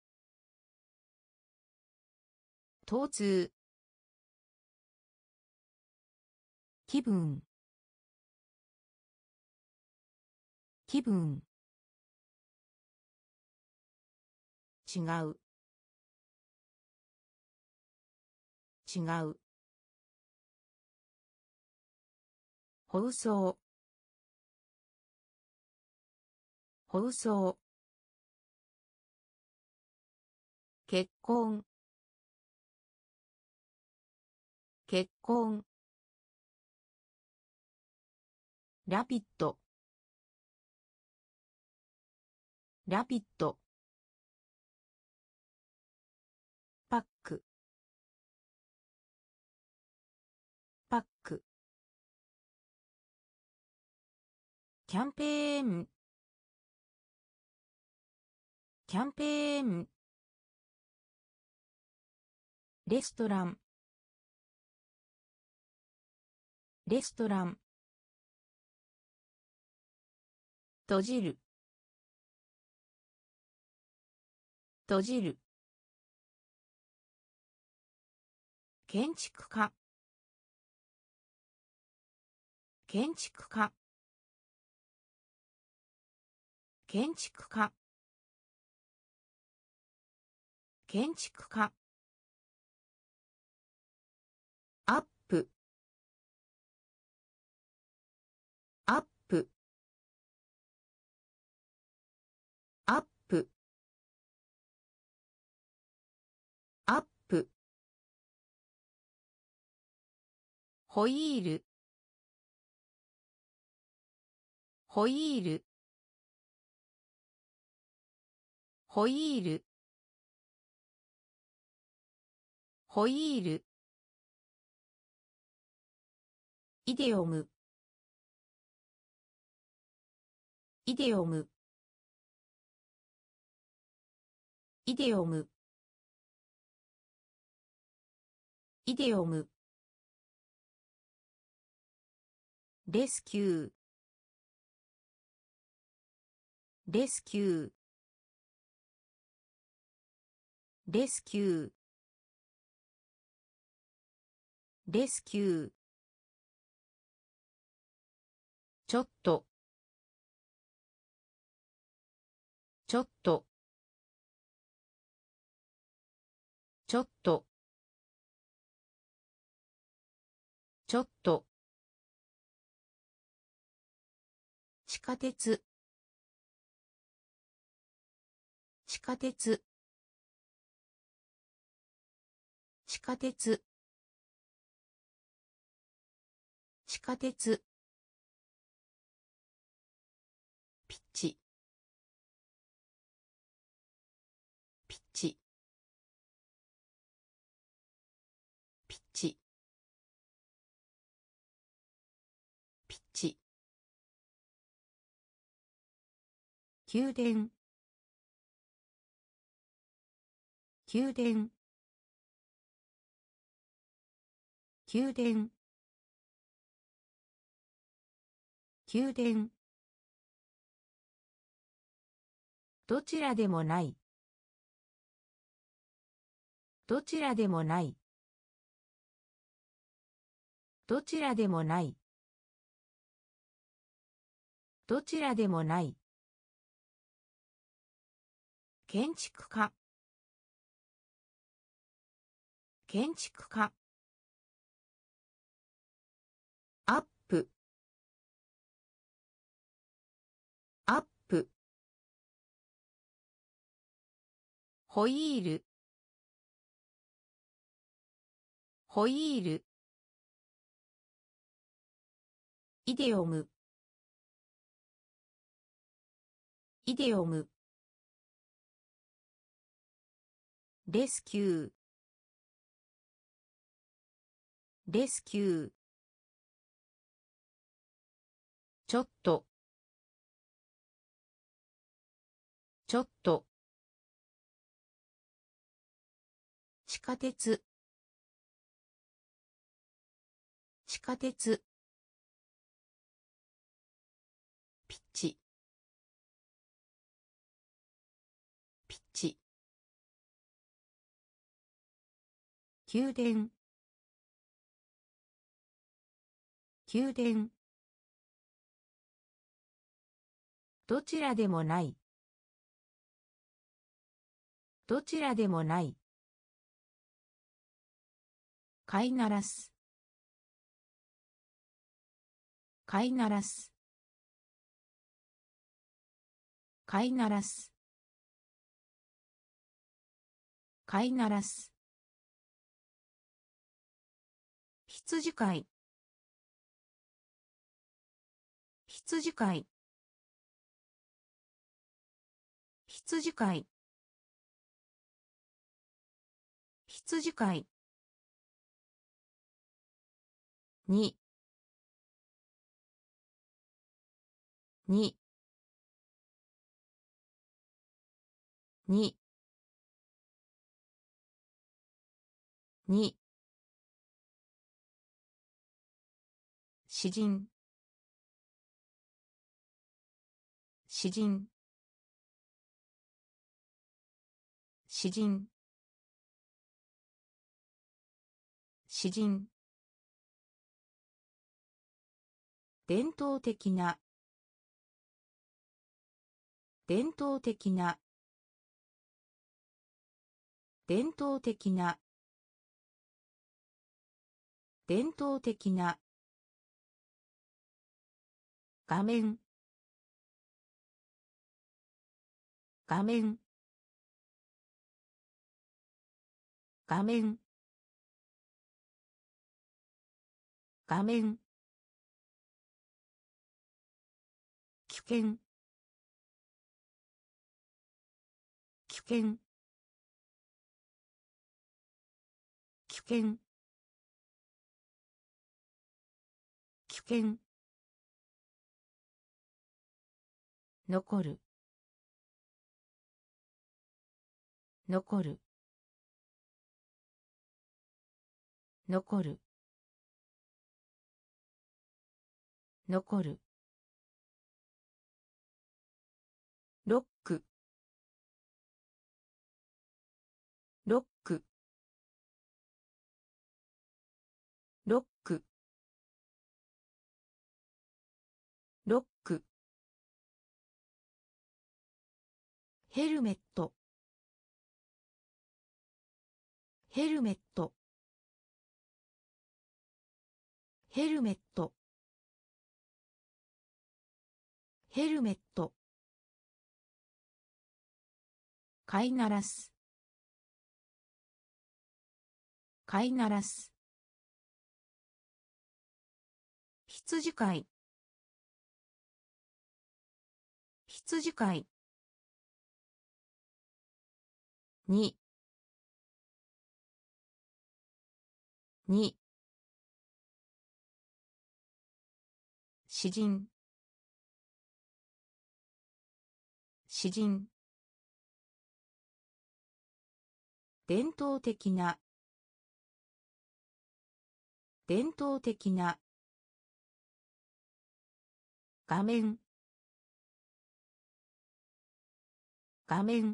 疼痛気分気分違う違う放送放送結婚結婚ラピッドラピッドパックパックキャンペーンキャンペーンレストランレストラン閉じる閉じる建築家建築家建築家建築家アップアップアップアップホイールホイールホイールホイールイデオムイデオムイデオムイデオムレスキューレスキューレスキューレスキューちょっとちょっとちょっとちょっと地下鉄地下鉄地下鉄地下鉄ピッチピッチピッチピッチ宮殿宮殿宮殿宮殿どちらでもないどちらでもないどちらでもないどちらでもない建築家建築家アップアップホイールホイールイデオムイデオムレスキューレスキューちょっとちょっと地下鉄地下鉄ピッチピッチ宮殿宮殿どちらでもないどちらでもない飼いならす飼いならす飼いならす飼いならす羊飼い羊飼い羊飼い羊飼いにににに詩人詩人詩人詩人、 伝統的な伝統的な伝統的な伝統的な画面画面画面画面危険危険危険危険残る残る残る残るロックロックロックロックヘルメットヘルメットヘルメットヘルメット飼いならす飼いならす羊飼い羊飼いにに詩人詩人伝統的な伝統的な画面画面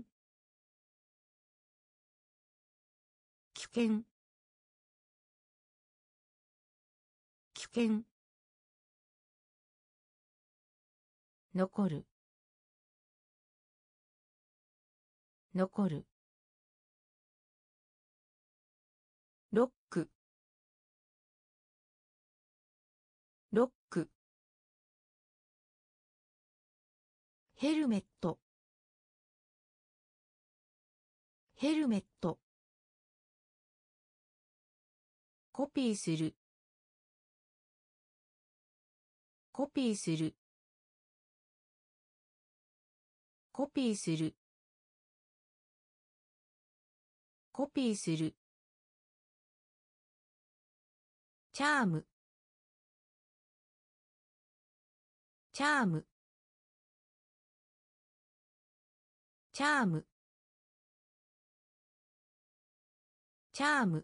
危険危険残る残るロックロックヘルメットヘルメットコピーするコピーするコピーするコピーするチャームチャームチャームチャーム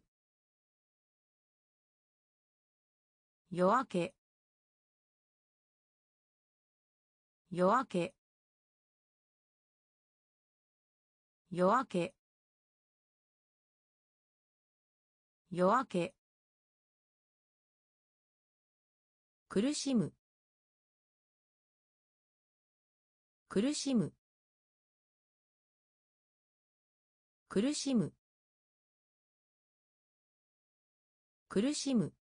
夜明け夜明け夜明け夜明け苦しむ苦しむ苦しむ苦しむ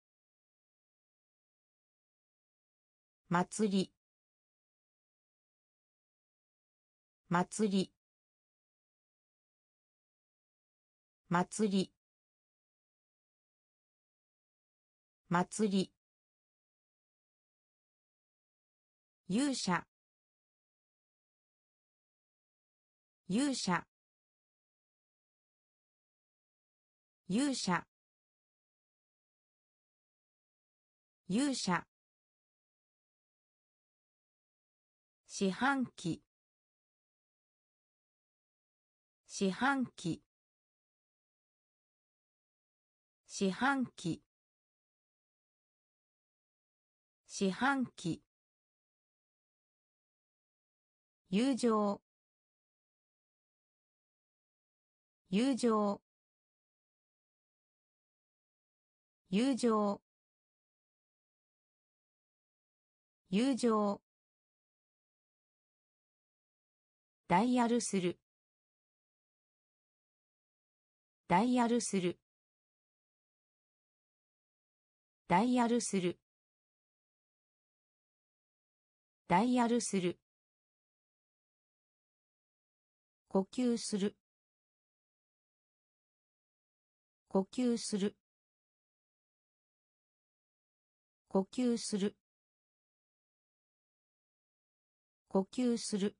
祭り祭り祭り祭り勇者勇者勇者勇者四半期四半期四半期四半期友情友情友情友情ダイヤルするダイヤルするダイヤルするダイヤルする呼吸する呼吸する呼吸する呼吸する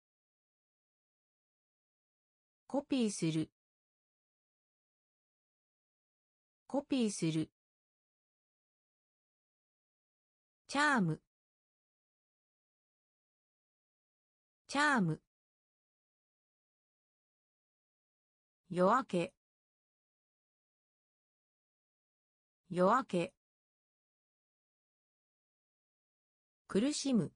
コピーするコピーするチャームチャーム夜明け夜明け苦しむ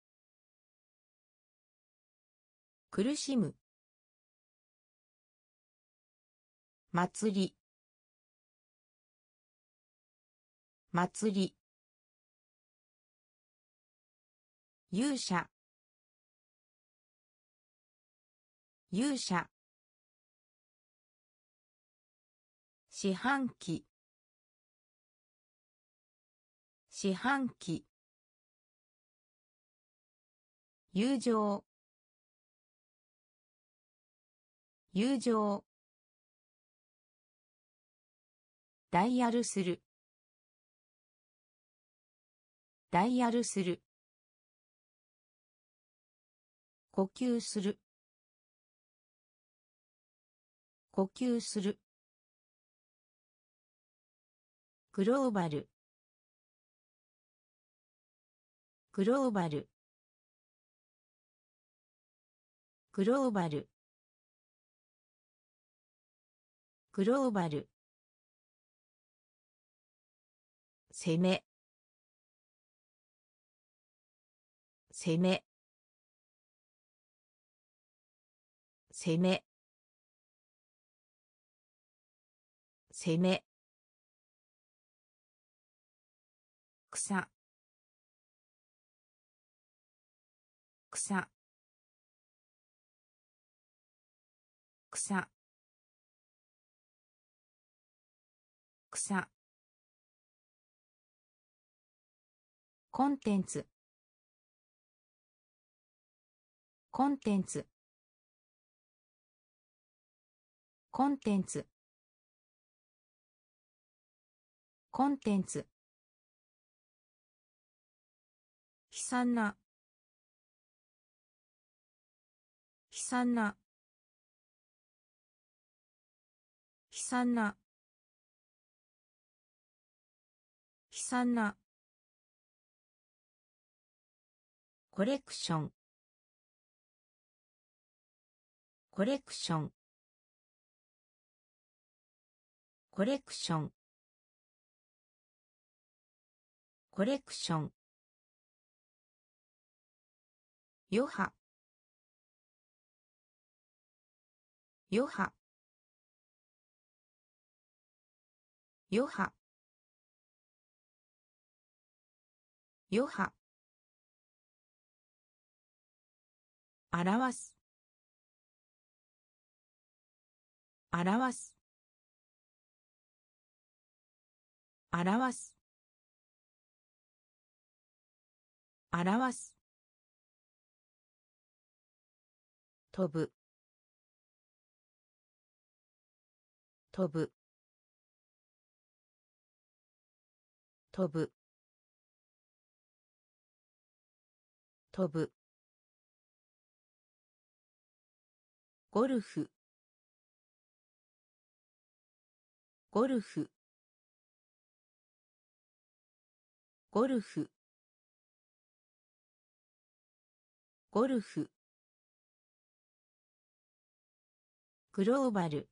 苦しむ祭り祭り勇者勇者四半期四半期友情友情ダイヤルするダイヤルする呼吸する呼吸するグローバルグローバルグローバルグローバル攻め攻め攻め攻め草草草草コンテンツコンテンツコンテンツコンテンツ悲惨な悲惨な悲惨な悲惨なコレクションコレクションコレクションコレクション余波余波余波余波表す表す表す表す飛ぶ飛ぶ飛ぶ飛ぶゴルフゴルフゴルフゴルフグローバル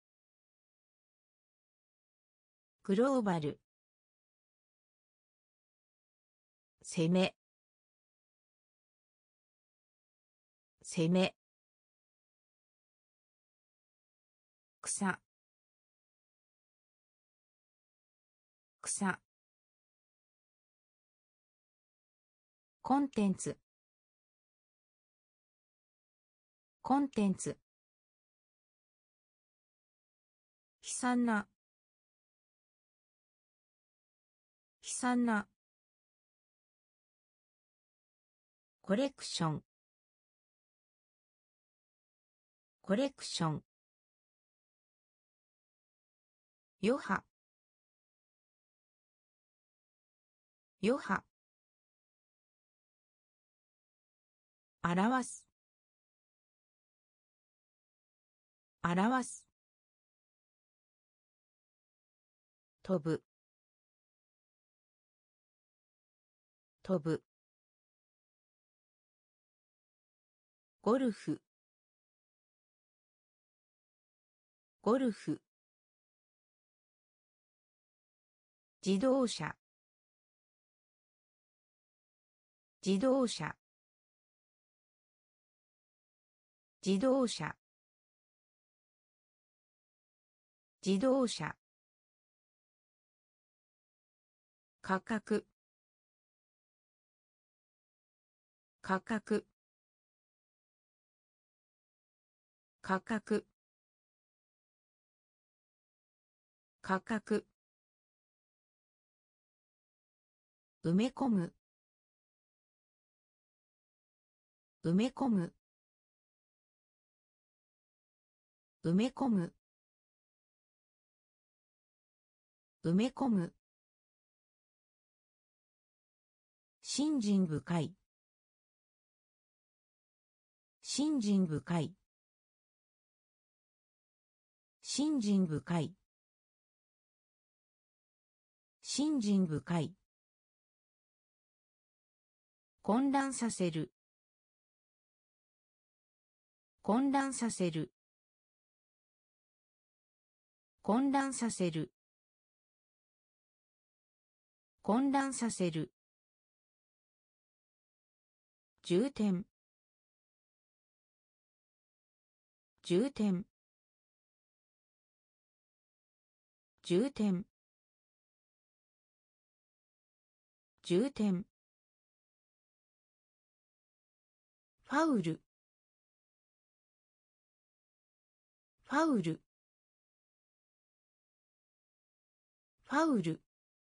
グローバル攻め攻め草草コンテンツコンテンツ悲惨な悲惨なコレクションコレクション余波余波表す表す飛ぶ飛ぶゴルフゴルフ自動車自動車自動車自動車価格価格価格価格埋め込む埋め込む埋め込む埋め込む信心深い信心深い信心深い信心深い混乱させる混乱させる混乱させる混乱させる重点重点重点重点ファウルファウルファウル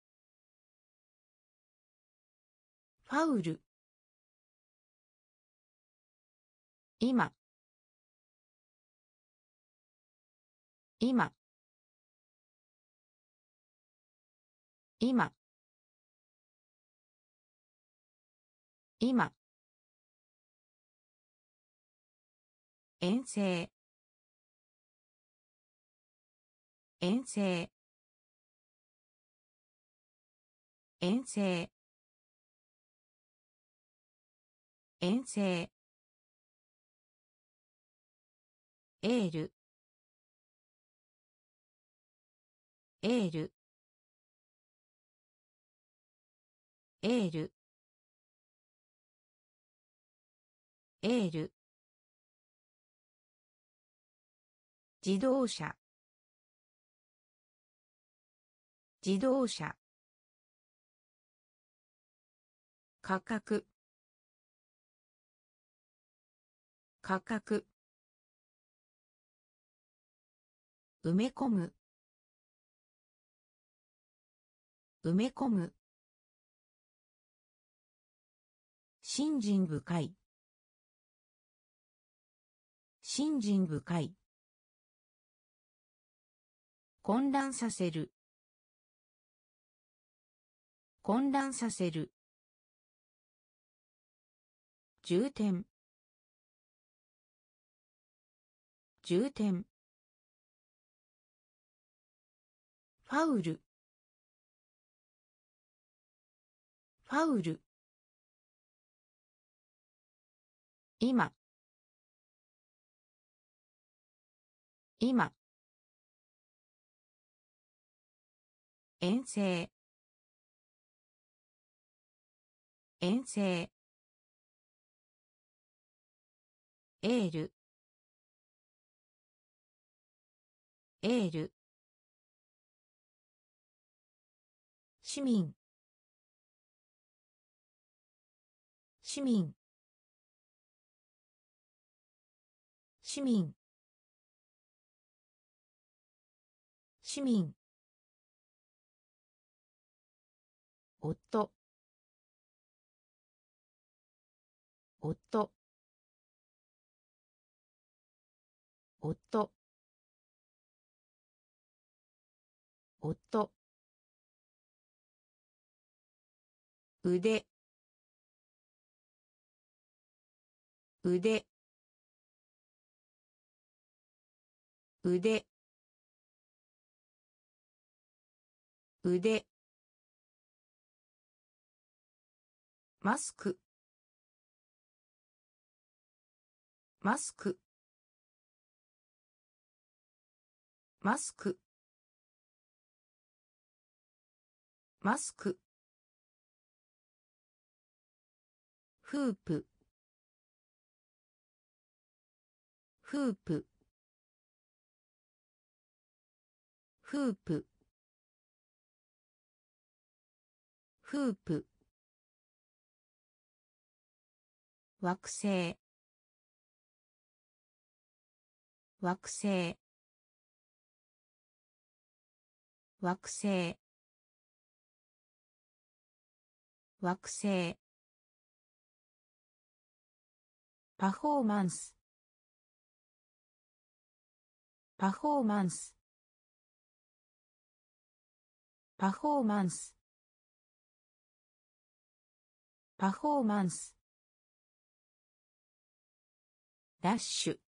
ファウル今今今今遠征遠征遠征遠征エールエールエールエール自動車自動車価格価格埋め込む埋め込む信心深い信心深い混乱させる混乱させる重点重点ファウルファウル今今遠征遠征エールエール市民市民市民市民夫夫夫夫腕腕腕腕マスクマスクマスクマスクフープフープフープフープ惑星惑星惑星惑星パフォーマンスパフォーマンスパフォーマンスパフォーマンスダッシュ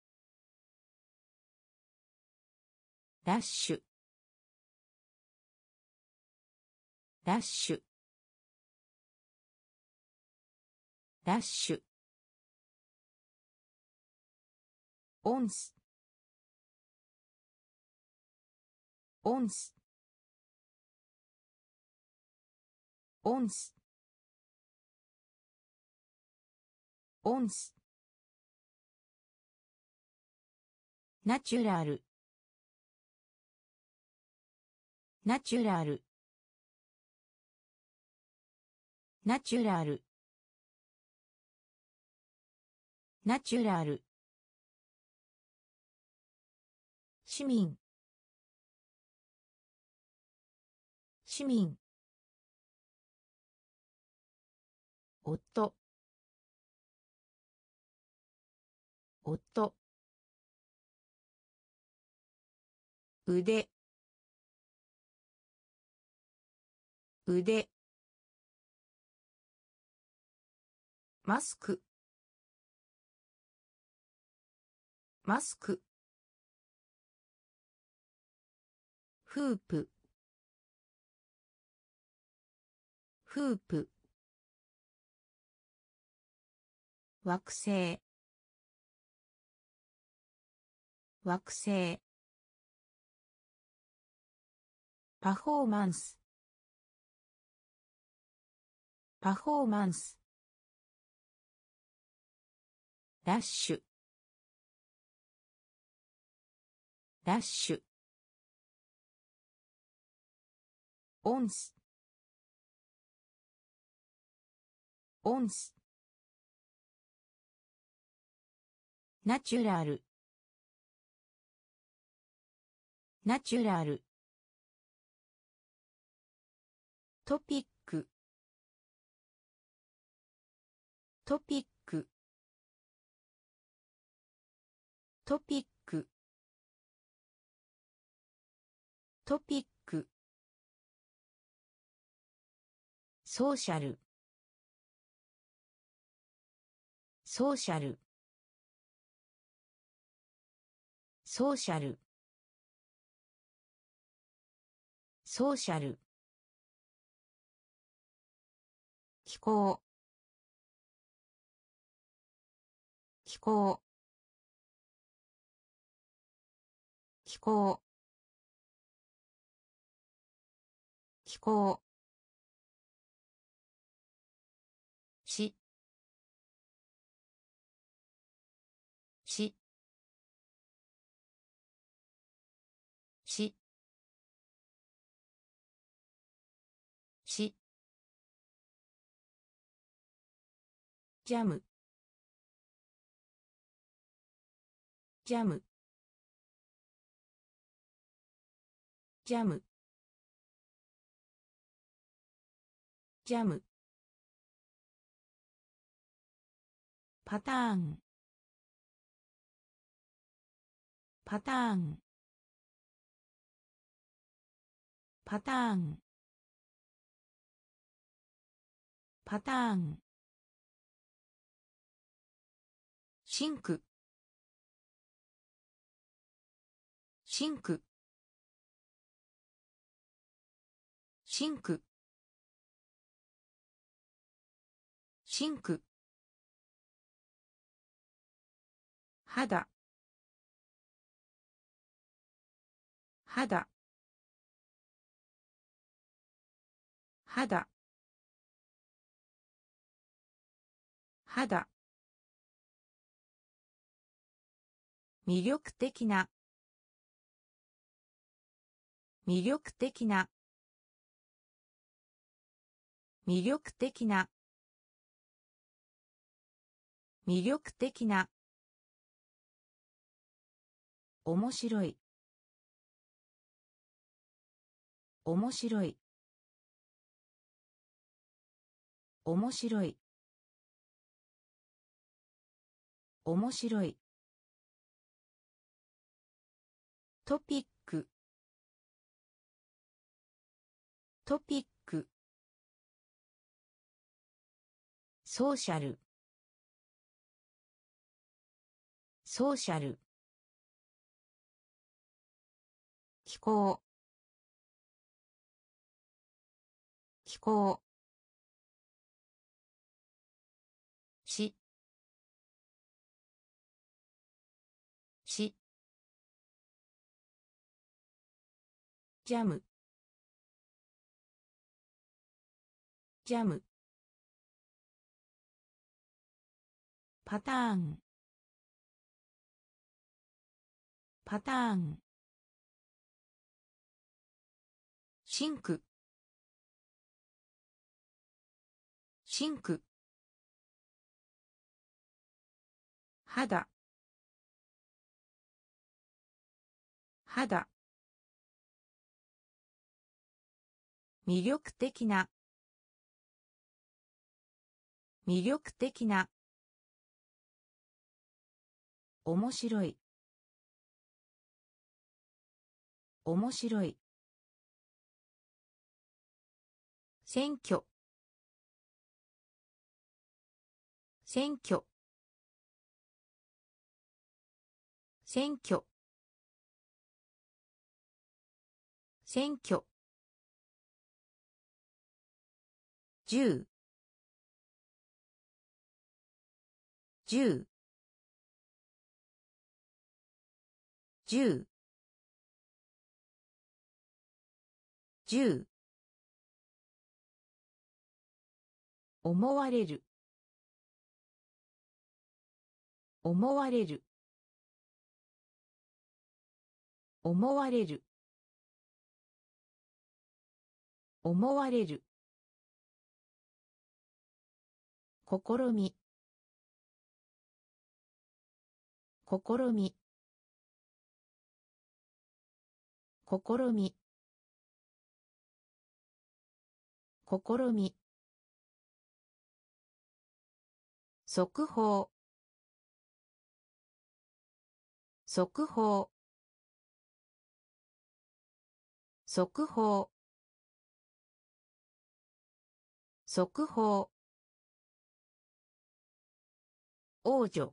ダッシュダッシュダッシュオンスオンスオンスオンスナチュラルナチュラルナチュラルナチュラル市民市民夫夫腕腕マスクマスクフープフープ惑星惑星パフォーマンスパフォーマンスダッシュダッシュオンスオンスナチュラルナチュラルトピックトピックトピックトピックソーシャルソーシャルソーシャルソーシャル気候気候気候気候しししジャムジャムジャムジャムパターンパターンパターンパターンシンクシンクシンクシンク肌肌肌肌魅力的な魅力的な魅力的な魅力的な面白い面白い面白い面白いトピックトピックソーシャルソーシャル気候気候ししジャムジャムパターンパターンシンクシンク肌肌魅力的な魅力的な面白い面白い選挙選挙選挙選挙銃銃銃銃思われる思われる思われる思われる試み試み試み試み速報速報速報速報王女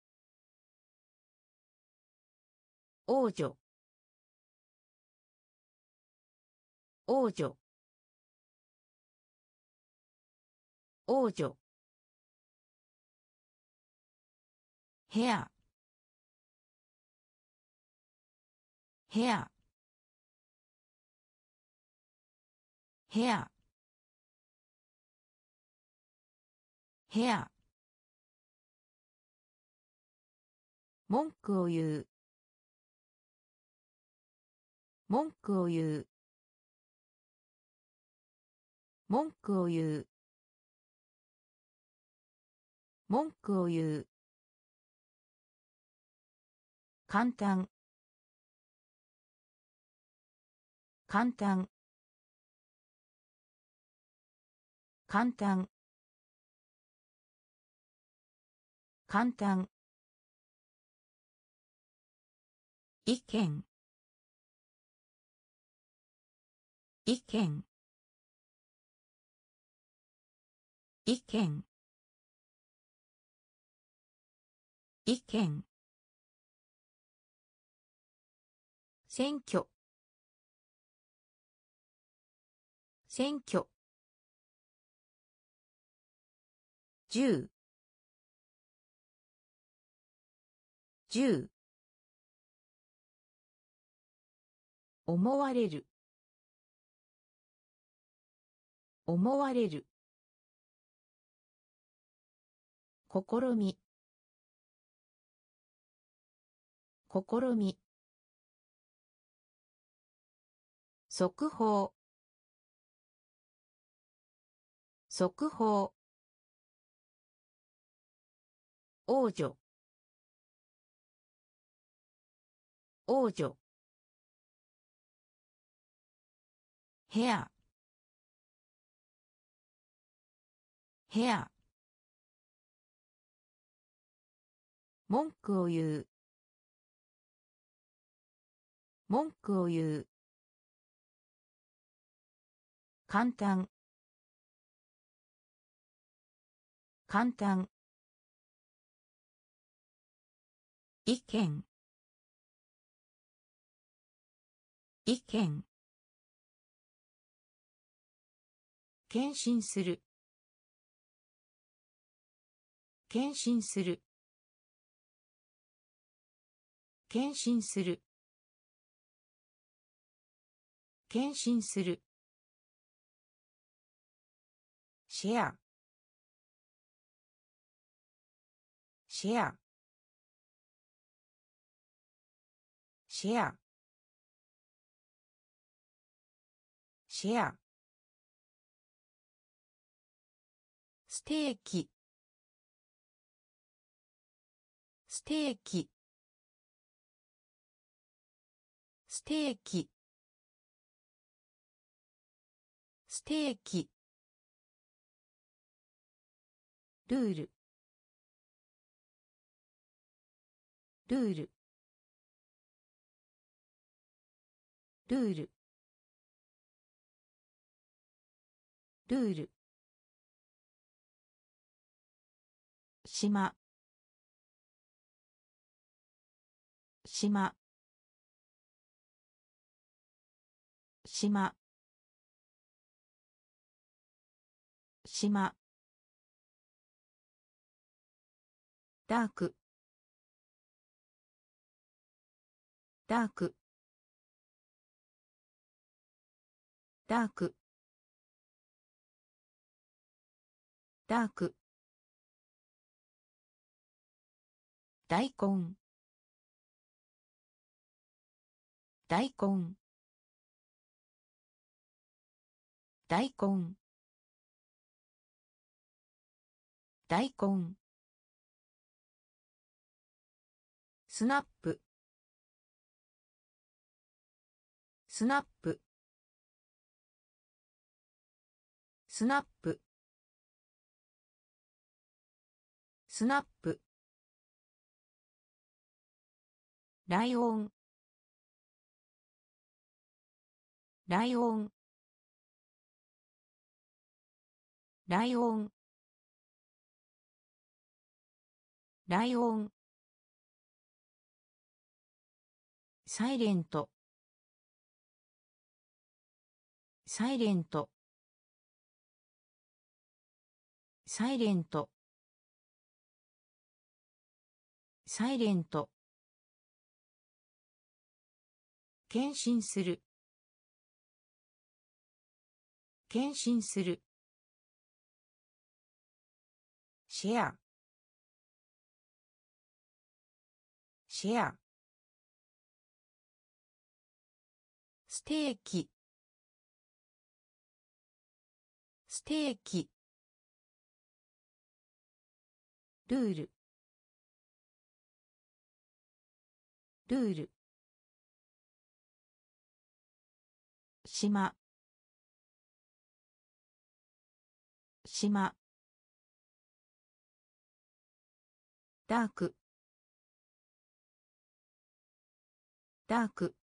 王女王女王女ヘアヘアヘアヘア文句を言う文句を言う文句を言う文句を言う。簡単。簡単。簡単。簡単。意見。意見。意見。意見。選挙。選挙。銃。銃。思われる。思われる。試み。試み。速報。速報。王女。王女。部屋。部屋。文句を言う。文句を言う。簡単。簡単。意見。意見。献身する。献身する。献身する。献身する。シェア。シェア。シェア。シェア。ステーキ。ステーキ。ステーキ。ステーキ。ルール。ルール。ルール。ルール。島。島。島。島。ダーク。ダーク。ダーク。ダーク。大根。大根。大根。大根。スナップ。スナップ。スナップ。スナップ。ライオン。ライオン。ライオン。ライオン。サイレント。サイレント。サイレント。サイレント。献身する。献身する。シェア。シェア。ステーキ。ステーキ。 ルールルール島島ダークダーク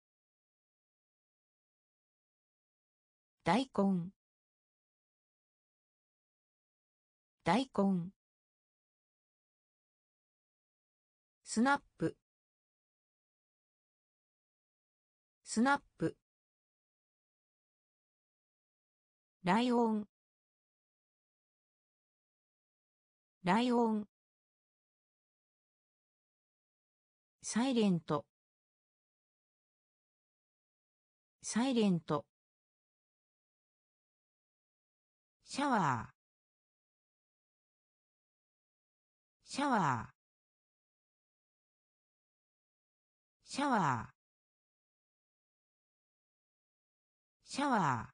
大根大根スナップスナップライオンライオンサイレントサイレントシャワーシャワーシャワーシャワー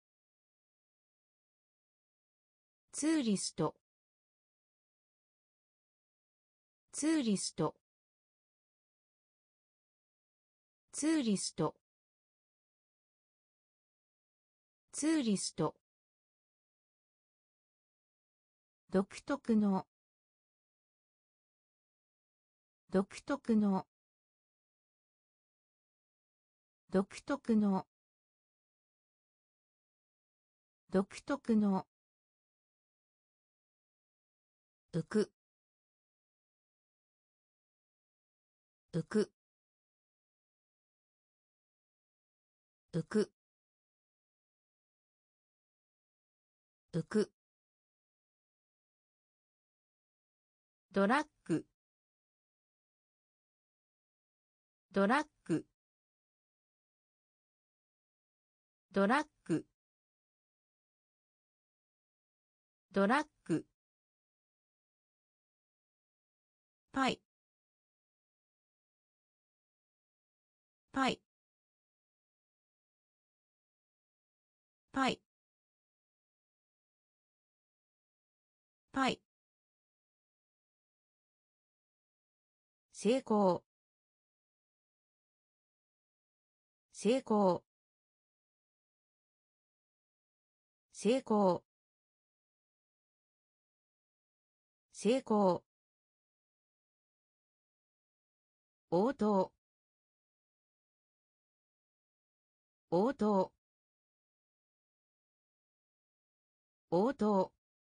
ツーリストツーリストツーリストツーリスト独特の独特の独特の独特の浮く浮く浮く浮くドラッグドラッグドラッグドラッグパイパイパイパイ成功成功成功成功応答応答応答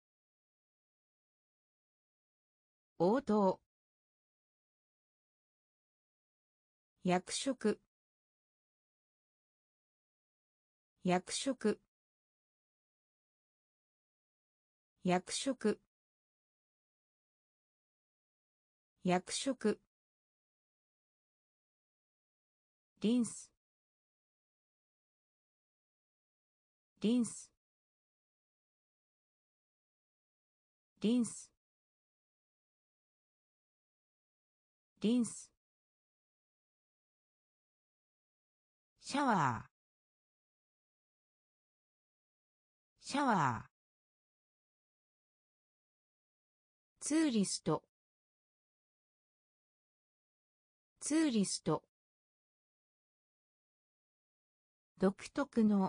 応答役職役職役職役職リンスリンスリンスリンスシャワーシャワーツーリストツーリスト独特の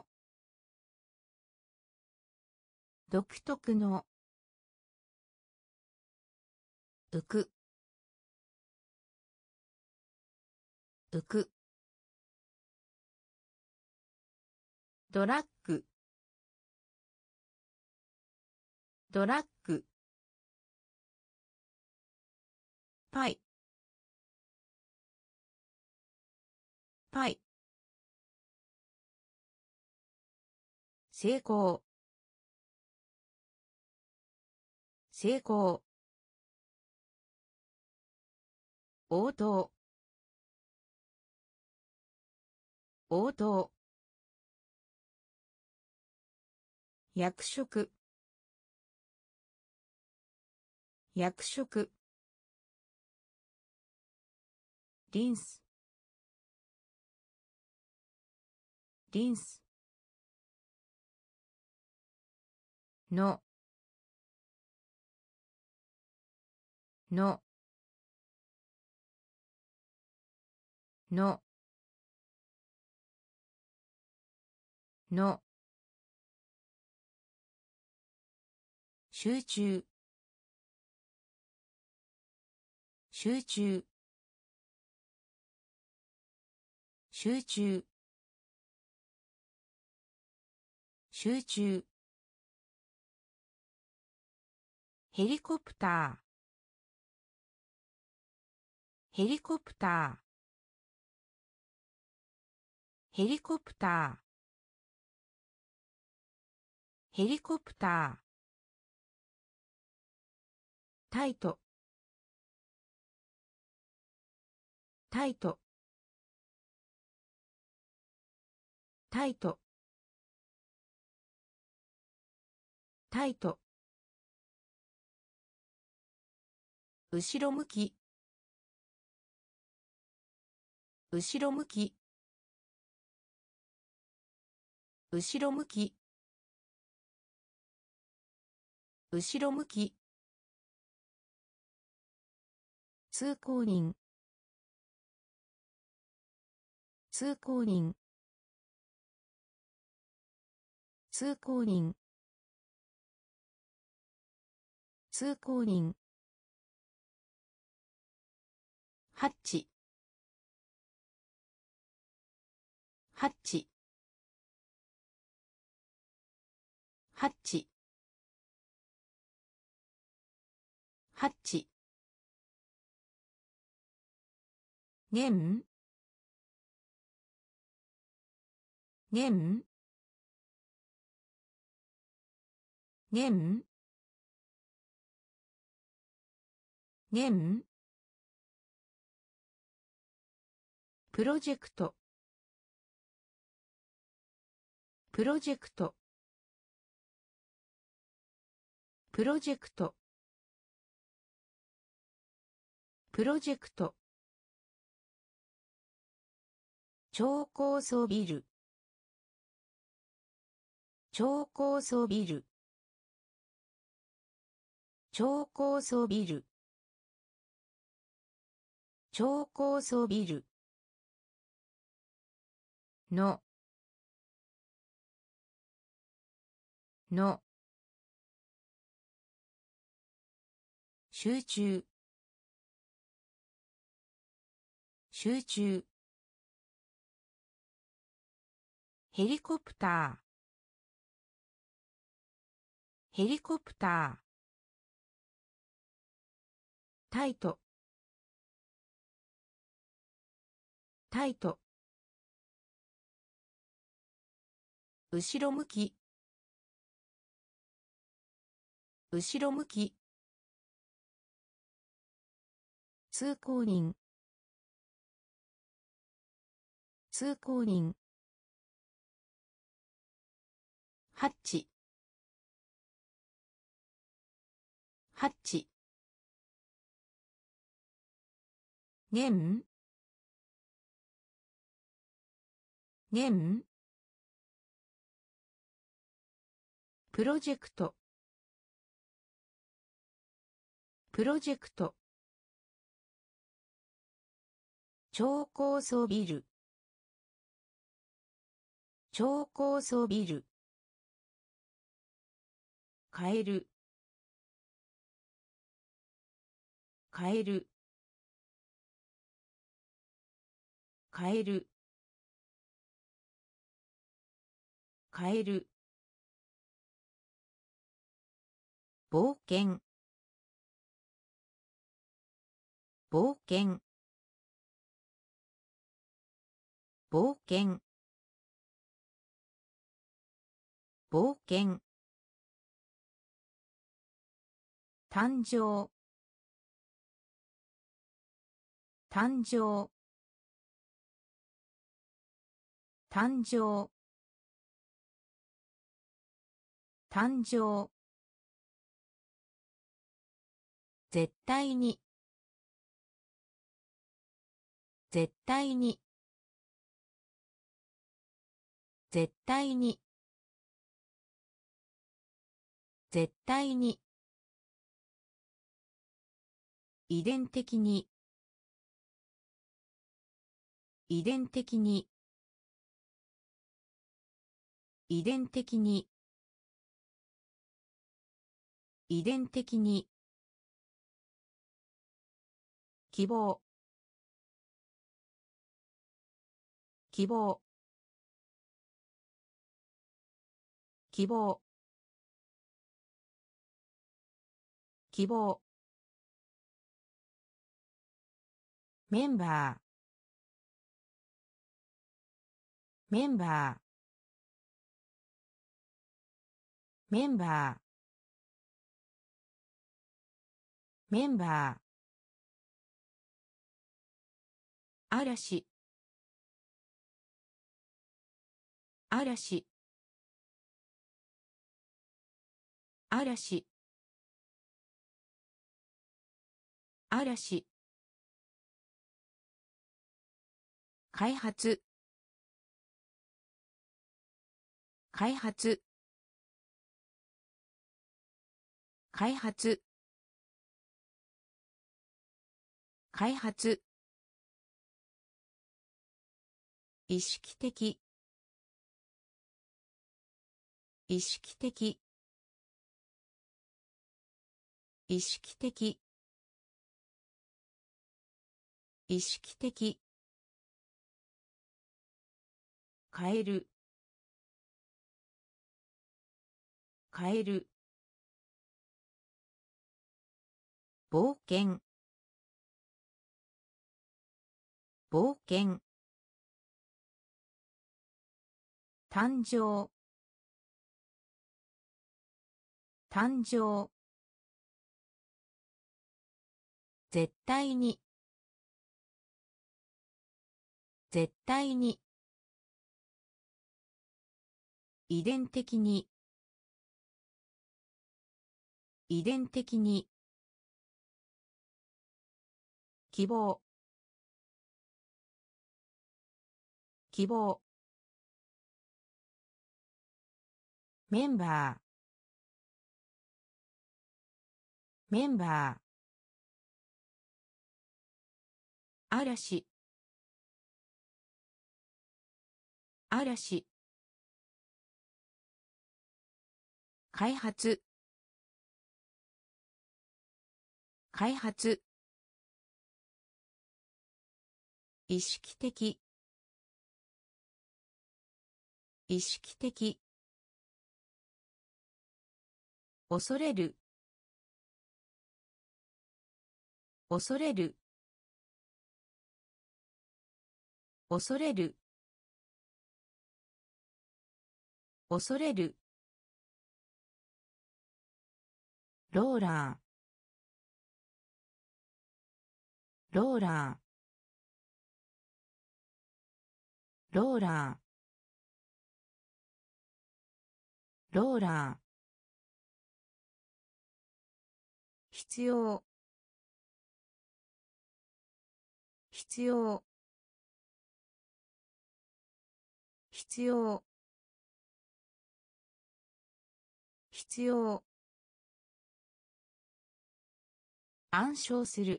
独特の浮く浮くドラッグドラッグパイパイ成功成功応答応答役職役職リンスリンスのののの集中集中集中集中ヘリコプターヘリコプターヘリコプターヘリコプタータイトタイトタイトタイト後ろ向き後ろ向き後ろ向き後ろ向き通行人通行人通行人通行人ハッチハッチハッチハッチ年年年年プロジェクトプロジェクトプロジェクトプロジェクト超高層ビル超高層ビル超高層ビル超高層ビルのの集中集中ヘリコプターヘリコプタータイトタイト後ろ向き後ろ向き通行人通行人ハッチハッチ年年プロジェクトプロジェクト超高層ビル超高層ビルカエルカエルカエルカエル冒険冒険冒険冒険誕生誕生誕生誕生絶対に絶対に絶対に絶対に遺伝的に遺伝的に遺伝的に遺伝的に希望希望希望希望メンバーメンバーメンバーメンバー嵐嵐嵐嵐開発開発開発開発意識的意識的意識的意識的変える変える冒険冒険誕生誕生絶対に絶対に遺伝的に遺伝的に希望希望メンバーメンバー嵐嵐開発開発意識的意識的恐れる恐れる恐れる恐れるローラーローラーローラーローラー必要必要必要必要暗唱する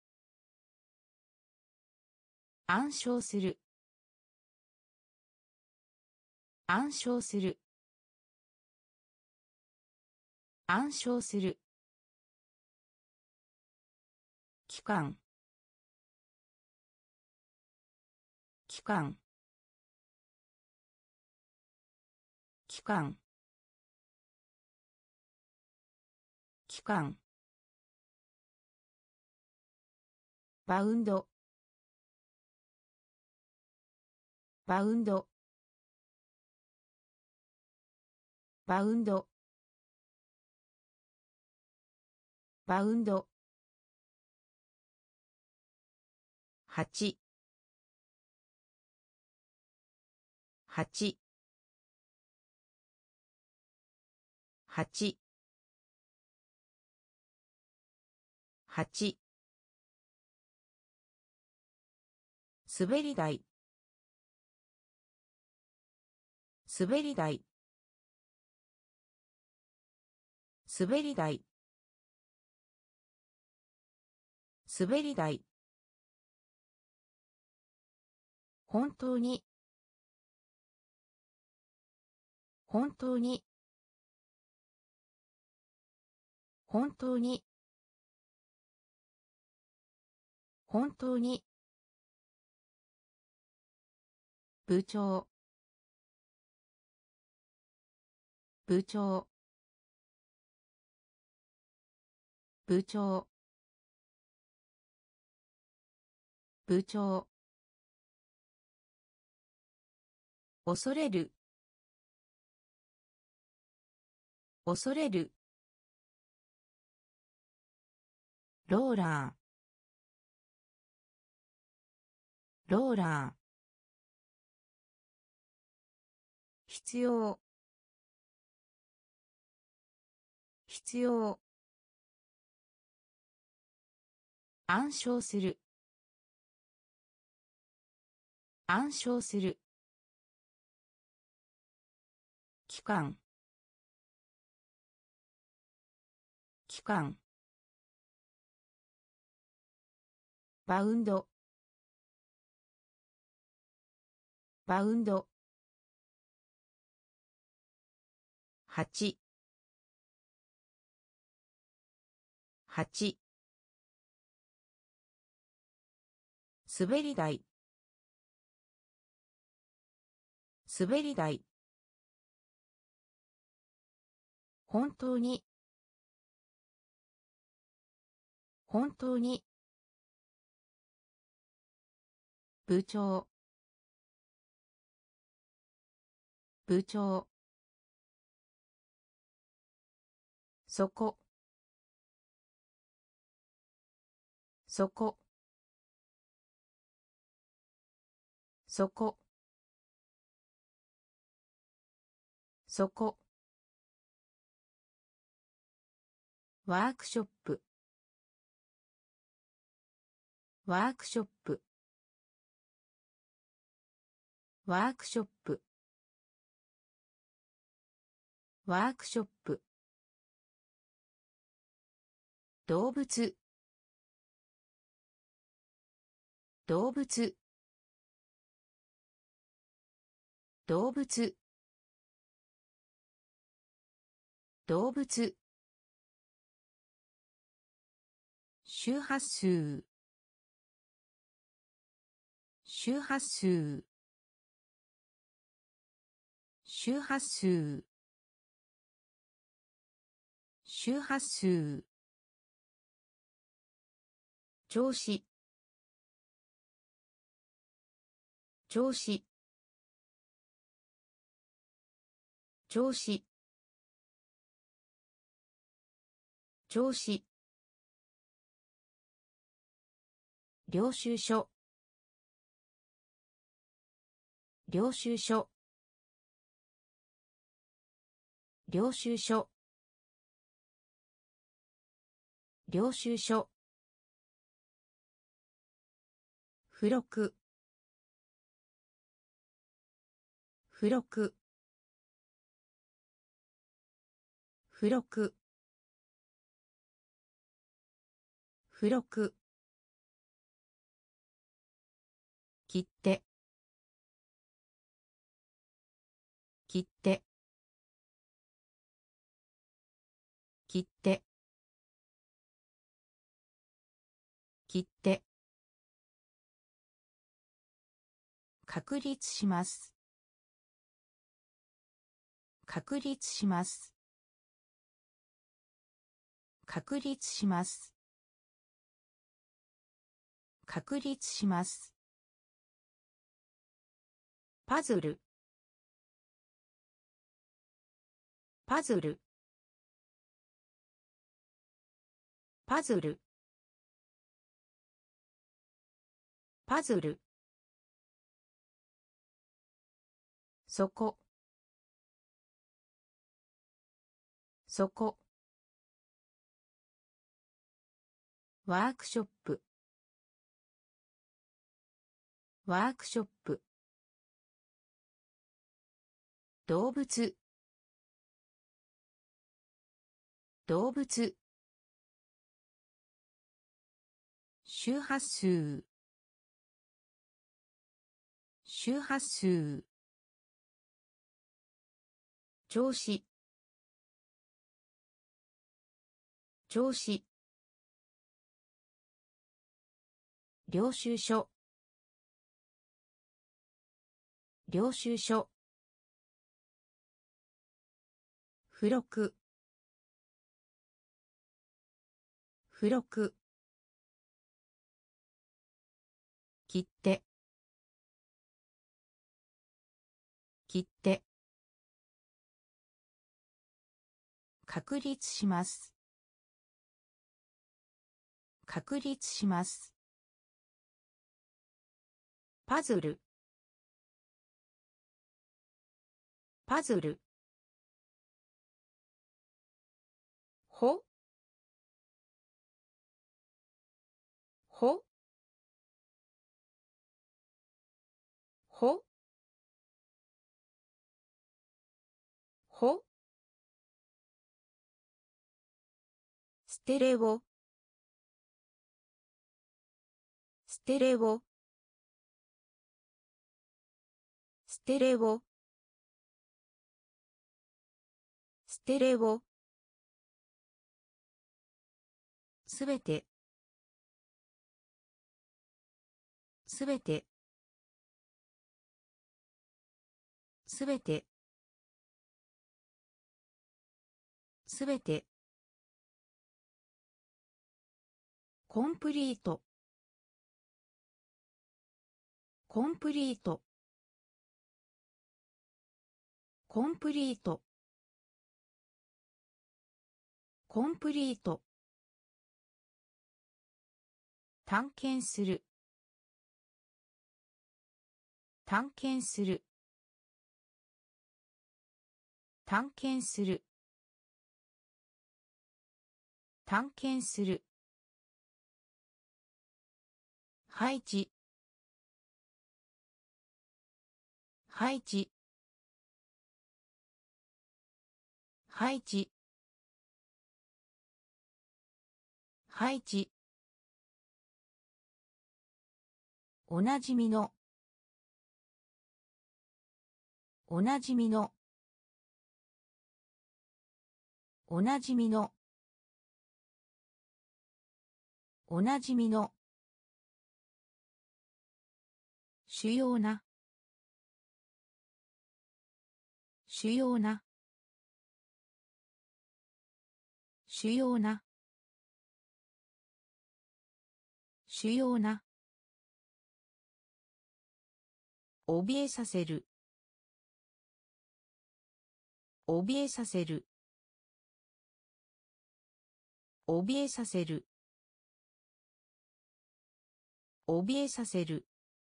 暗唱する暗唱する暗唱する期間期間期間期間バウンドバウンドバウンドバウンド八八八八滑り台滑り台滑り台滑り台。本当に。本当に。本当に。本当に。部長。部長。部長。部長。恐れる。恐れる。ローラー。ローラー。必要。必要。暗唱する。暗唱する。期間。期間。バウンド。バウンド。八。八。滑り台。滑り台。本当に。本当に。部長。部長。そこ。そこ。そこ。そこ。ワークショップ。ワークショップ。ワークショップ。ワークショップ。動物。動物。動物。動物。周波数。周波数。周波数。周波数。調子。調子。調子。調子。領収書。領収書。領収書。領収書。付録。付録。付録。付録。切って。切って。切って。切って。確立します。確立します。確立します。確立します。パズル。パズル。パズル。パズル。そこ。そこ。ワークショップ。ワークショップ。動物。動物。 周波数周波数調子調子領収書領収書付録付録切手切手確立します確立しますパズルパズルほほほほステレオステレオステレオステレオすべてすべてすべてすべてコンプリートコンプリートコンプリートコンプリート探検する探検する探検する探検する配置配置配置配置おなじみのおなじみのおなじみのおなじみの主要な主要な主要な主要な怯えさせる怯えさせる怯えさせる怯えさせる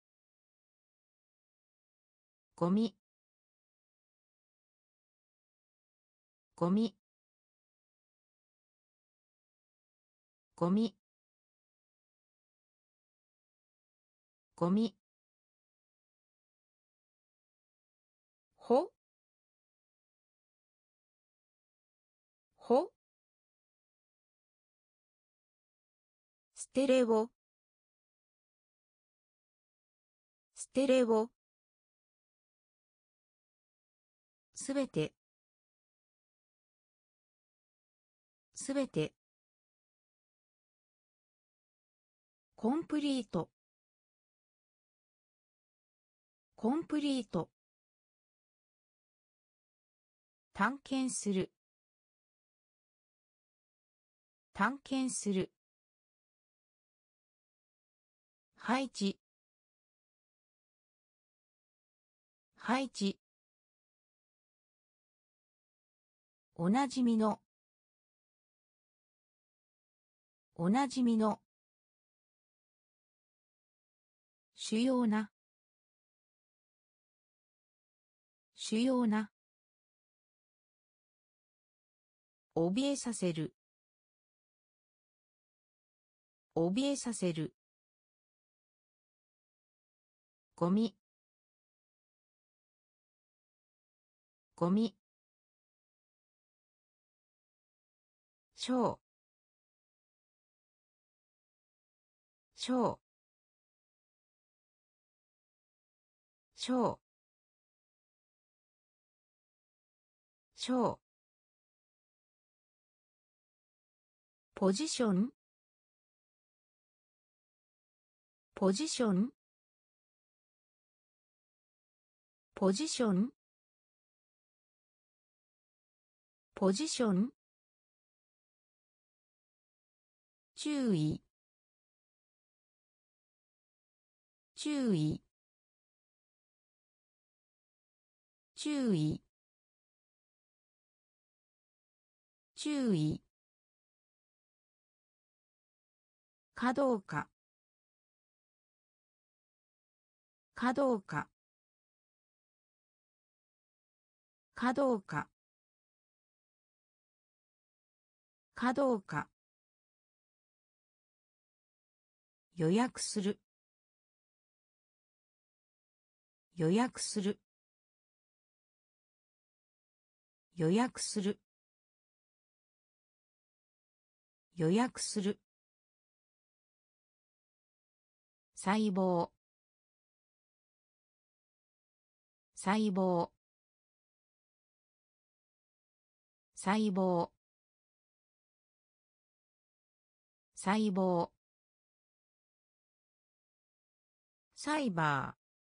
ゴミゴミゴミゴミほほステレオステレオすべてすべてコンプリートコンプリート探検する探検する配置配置おなじみのおなじみの主要な主要な怯えさせる怯えさせるゴミゴミ小小小小ポジションポジションポジションポジション注意注意注意注意かどうかかどうかかどうかかどうか予約する予約する予約する予約する細胞細胞細胞細胞サイバー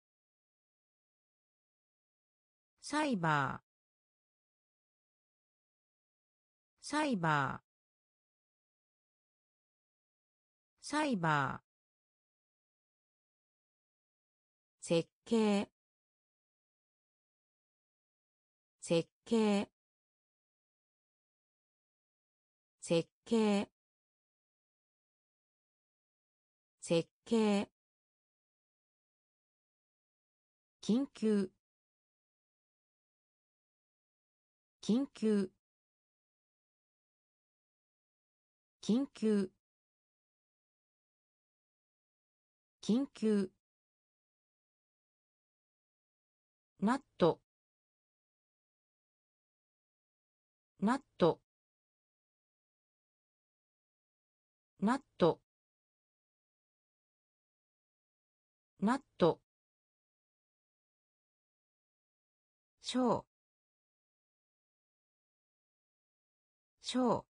サイバーサイバーサイバー設計設計設計設計緊急緊急緊急緊急ナットナットナットナット小小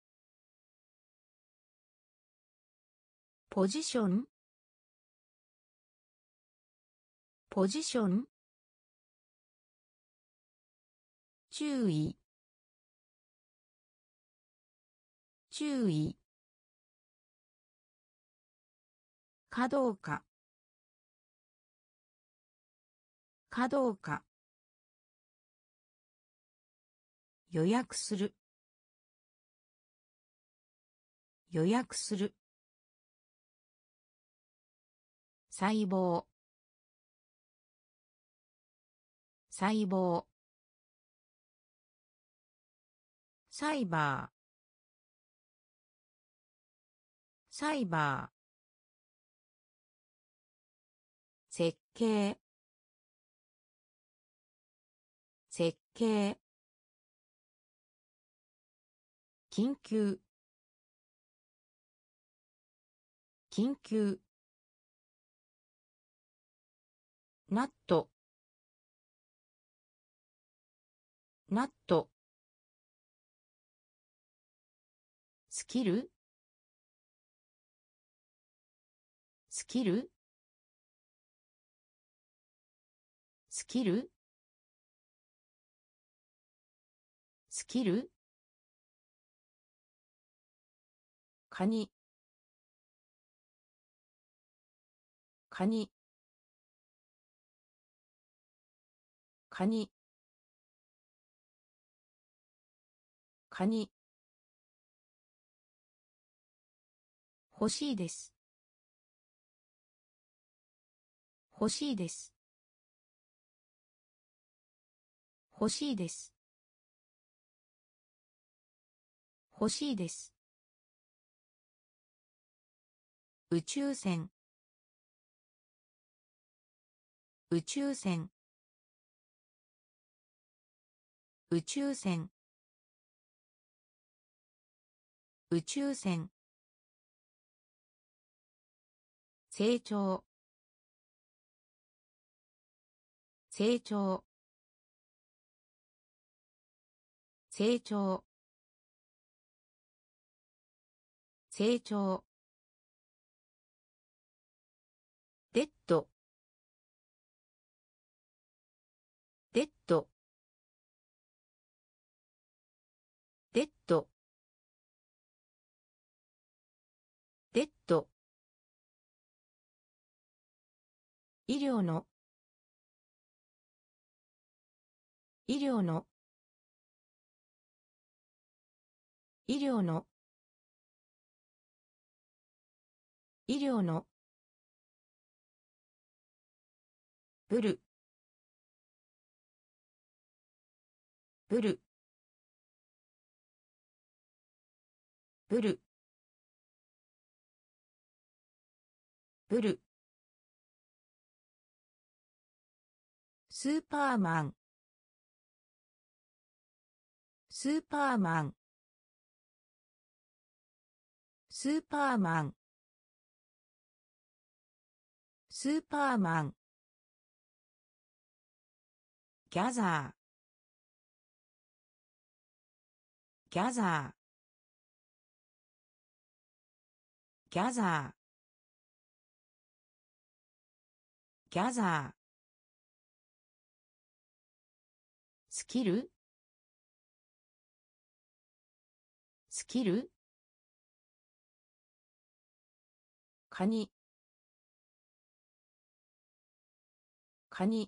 ポジションポジション注意注意かどうかかどうか予約する予約する細胞細胞サイバーサイバー設計設計緊急緊急ナットナットスキルスキルスキルスキルカニカニカニカニ欲しいです欲しいです欲しいです欲しいです宇宙船宇宙船宇宙船宇宙船成長成長成長成長デッドデッドデッドデッド医療の医療の医療の医療のブルブルブルブルスーパーマンスーパーマンスーパーマンスーパーマンギャザーギャザーギャザーギャザースキルスキルカニカニ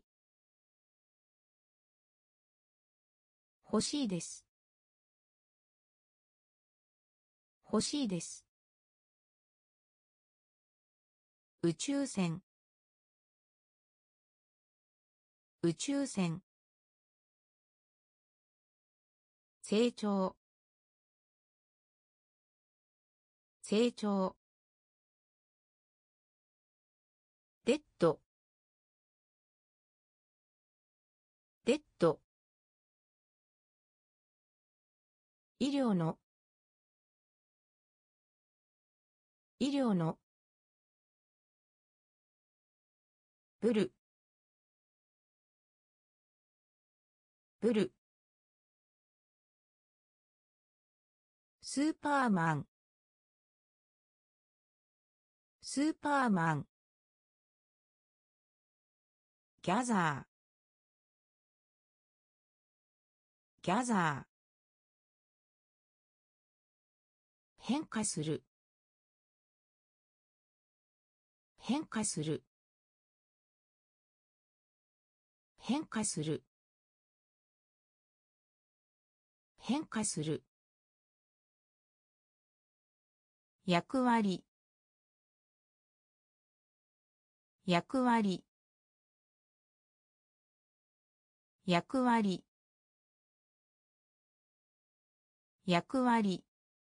欲しいです欲しいです宇宙船宇宙船成長成長デッドデッド医療の医療のブルブルスーパーマンスーパーマンギャザーギャザー変化する変化する変化する変化する役割役割役割役割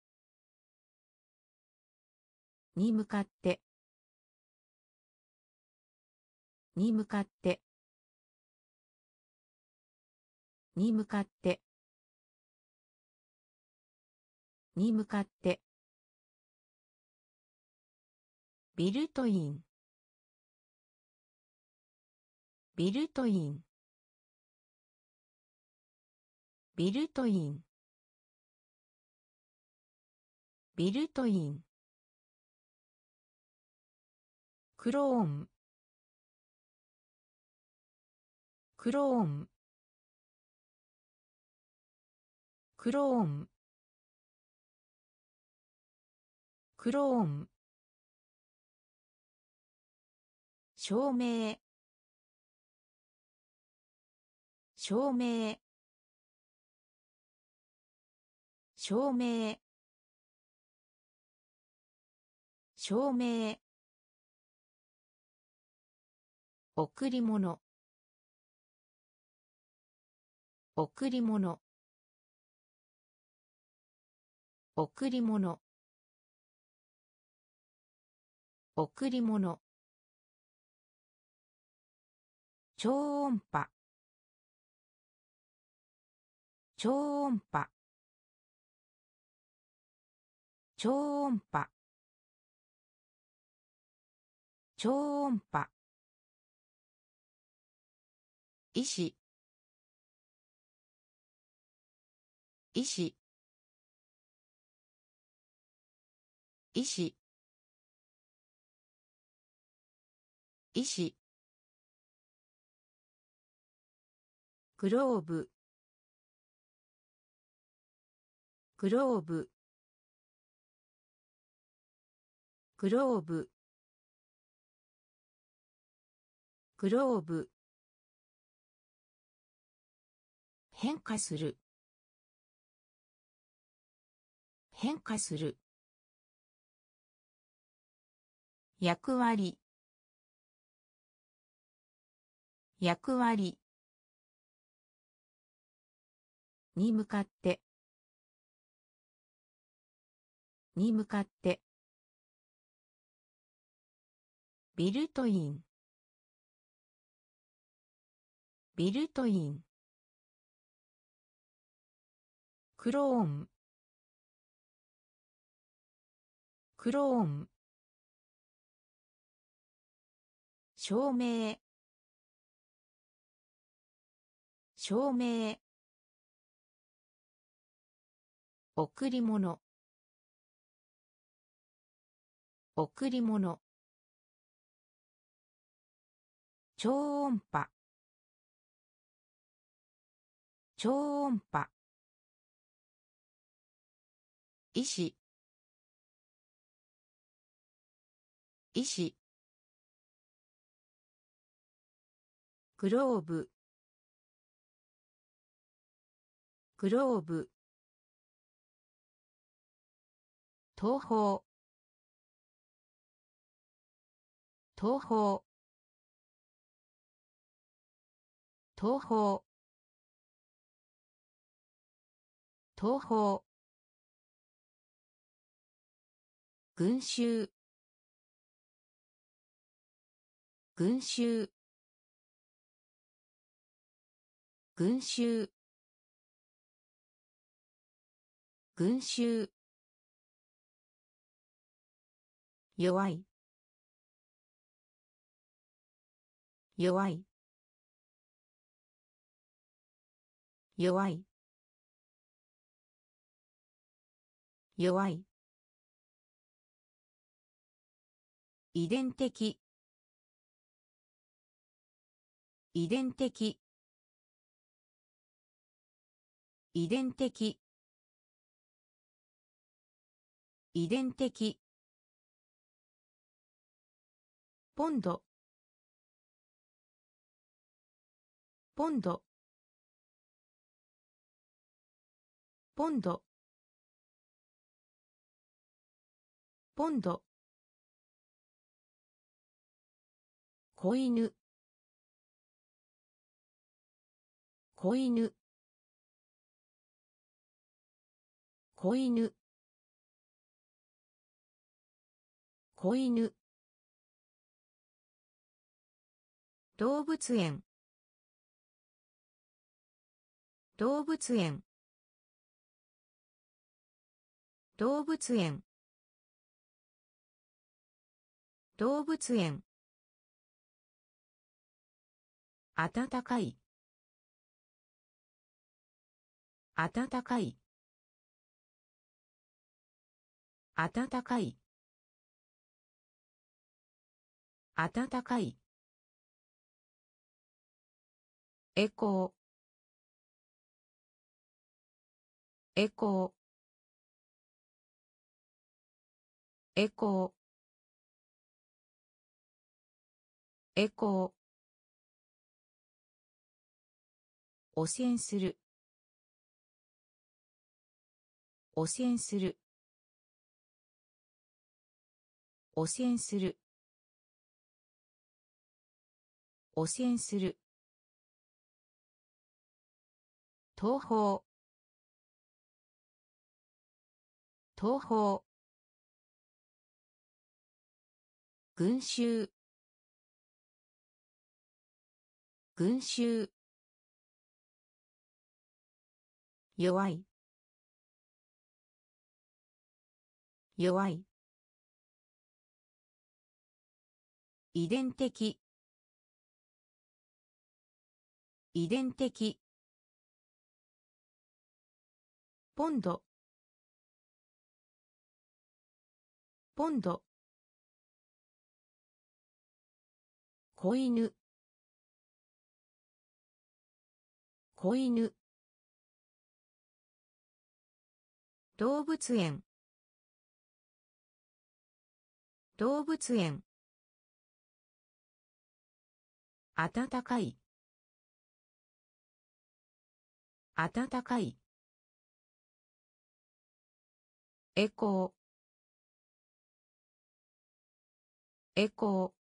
に向かってに向かってに向かってに向かってビルトインビルトインビルトインビルトインクローンクローンクローンクローン証明証明証明証明贈り物贈り物贈り物贈り物超音波超音波超音波超音波医師医師医師医師グローブグローブグローブグローブ変化する変化する役割役割に向かってに向かってビルトインビルトインクローンクローン照明照明贈り物贈り物超音波超音波医師医師グローブグローブ東方東方東方東方群衆群衆群衆群衆弱い弱い弱い弱い遺伝的遺伝的遺伝的遺伝的ポンドポンドポンドポンド子犬子犬子犬子犬動物園動物園動物園動物園暖かい暖かい暖かい暖かいエコーエコーエコーエコー汚染する汚染する汚染する汚染する東方東方群衆群衆弱い弱い遺伝的遺伝的ポンドポンド子犬子犬動物園動物園暖かい暖かいエコーエコー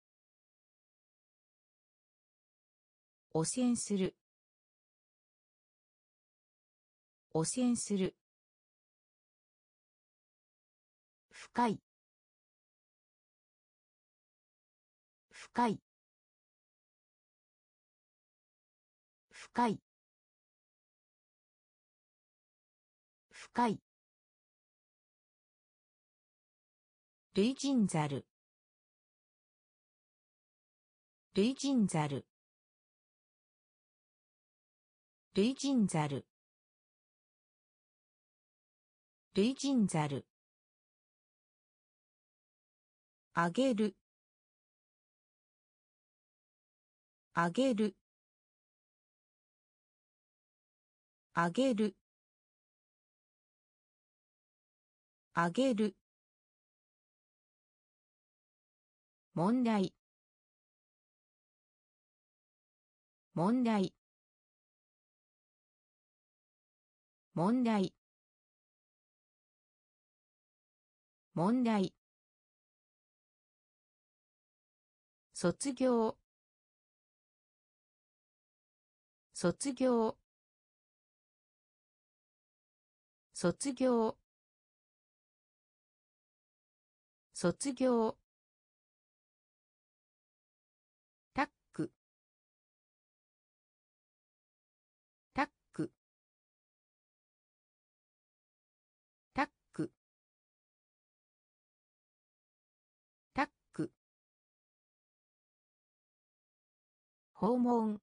汚染する汚染する深い深い深い深い類人猿類人猿類人猿類人猿あげるあげるあげるあげる問題問題問題問題卒業卒業卒業卒業タックタックタックタック訪問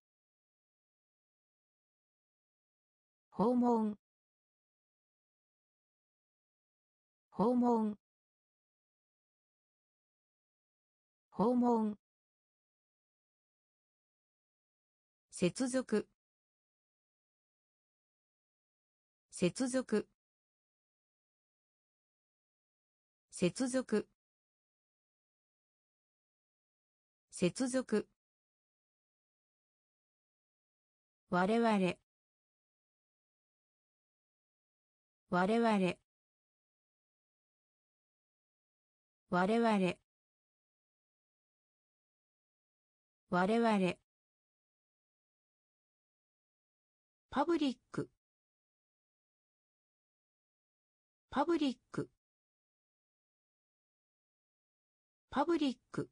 訪問訪問訪問接続接続接続接続我々我々我々我々パブリックパブリックパブリック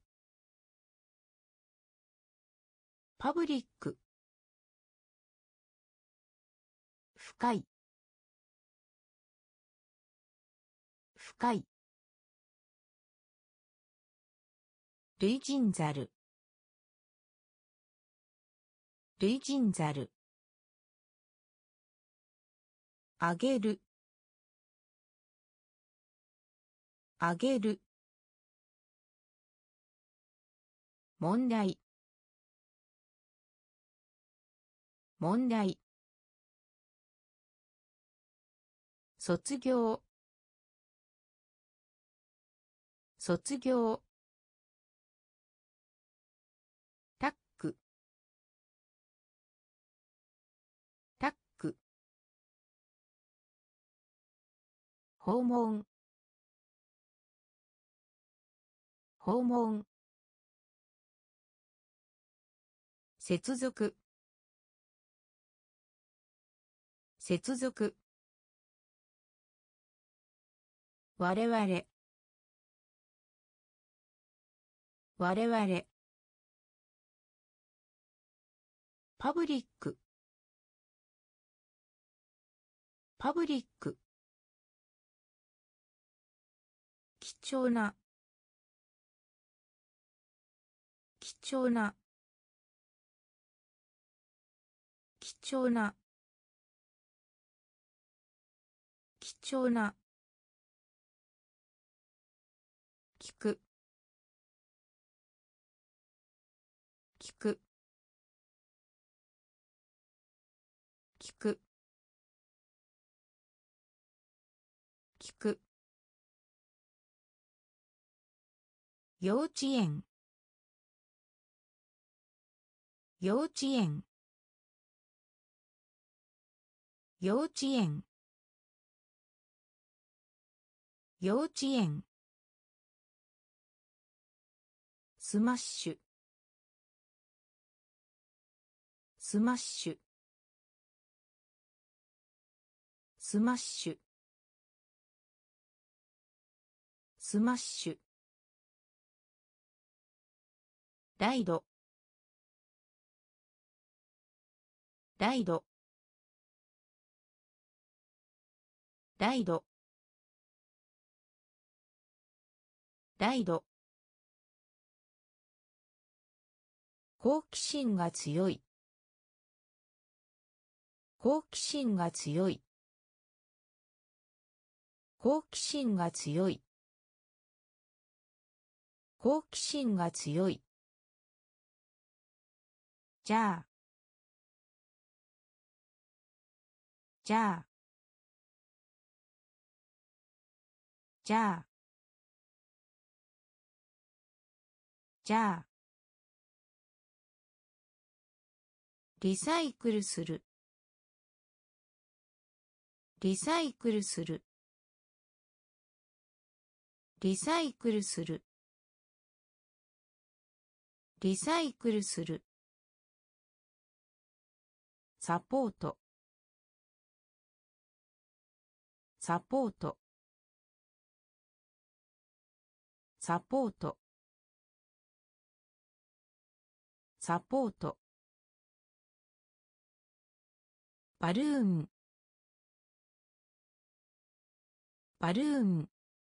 パブリック深い深い類人猿類人猿あげるあげる問題問題卒業卒業タックタック訪問訪問接続接続我々我々パブリックパブリック貴重な重な貴重な貴重な聞く聞く聞く聞く幼稚園幼稚園幼稚園幼稚園スマッシュスマッシュスマッシュスマッシュライドライドライドライド好奇心が強い好奇心が強い好奇心が強い好奇心が強いじゃあじゃあじゃあじゃあリサイクルするリサイクルするリサイクルするリサイクルするサポートサポートサポートサポートバルーンバルーン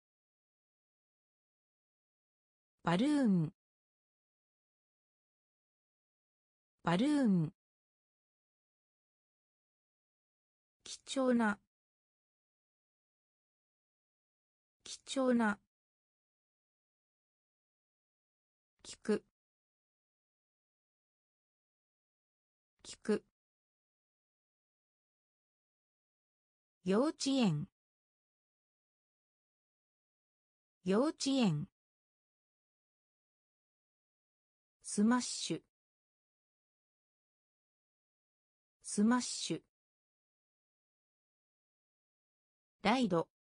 バルーンバルーン貴重な貴重な聞く聞く幼稚園幼稚園スマッシュスマッシュライド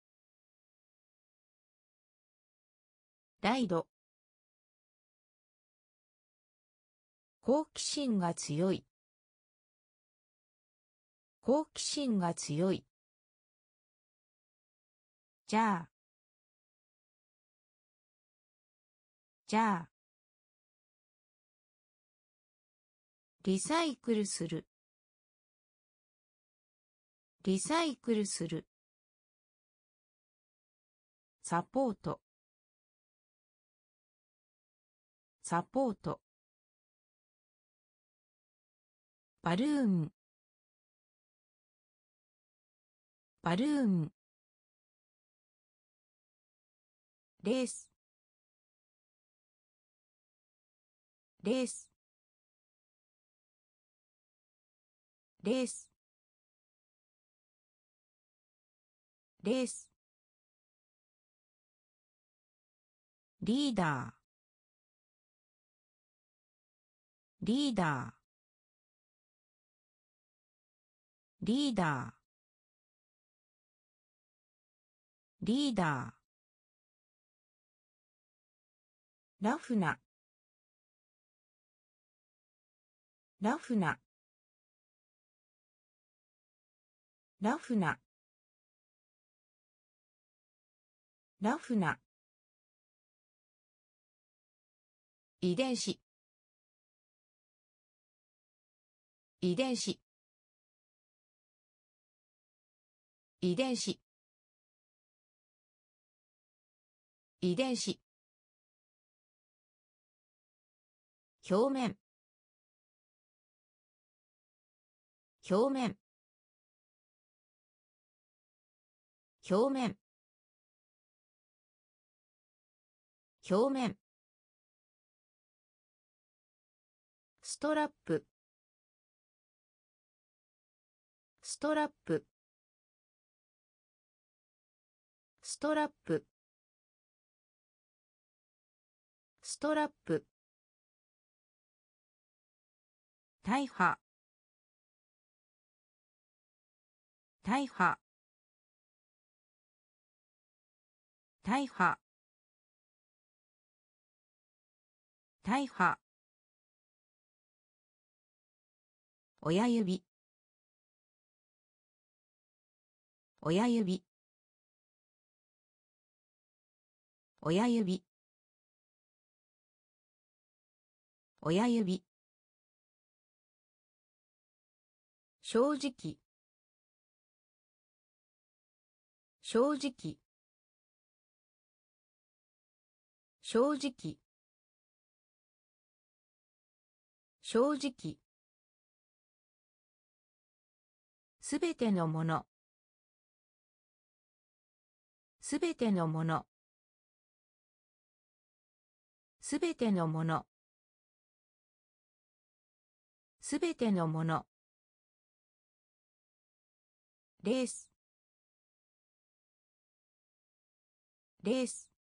ライド好奇心が強い好奇心が強いじゃあじゃあリサイクルするリサイクルするサポートサポートバルーンバルーンレースレースレースレースリーダーリーダーリーダーリーダーラフなラフなラフなラフな遺伝子遺伝子遺伝子遺伝子表面表面表面表面ストラップストラップストラップストラップ大破大破大破大破親指親指親指親指正直正直正直正直すべてのものすべてのものすべてのものすべてのものレースレース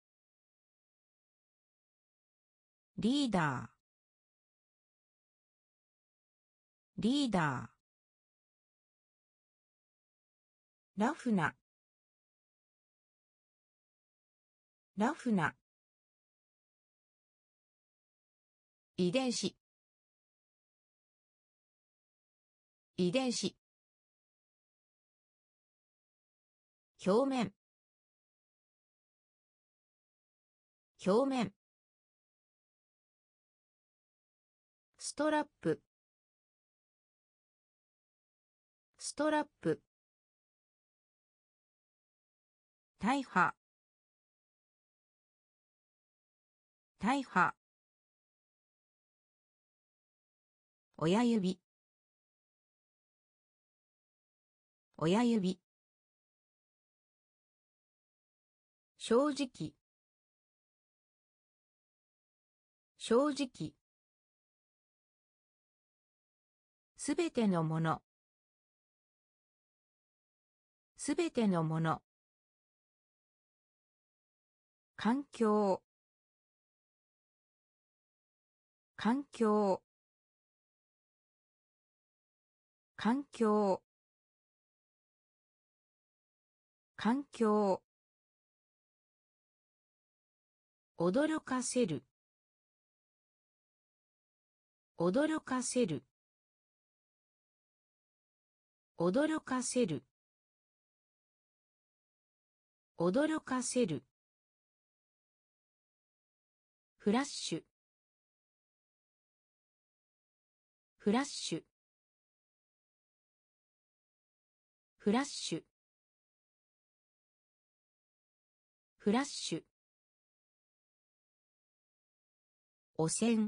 リーダーリーダーラフなラフな遺伝子遺伝子表面表面ストラップストラップ大破大破親指親指正直正直すべてのものすべてのもの環境環境環境環境驚かせる驚かせる驚かせる驚かせるフラッシュフラッシュフラッシュフラッシュ汚染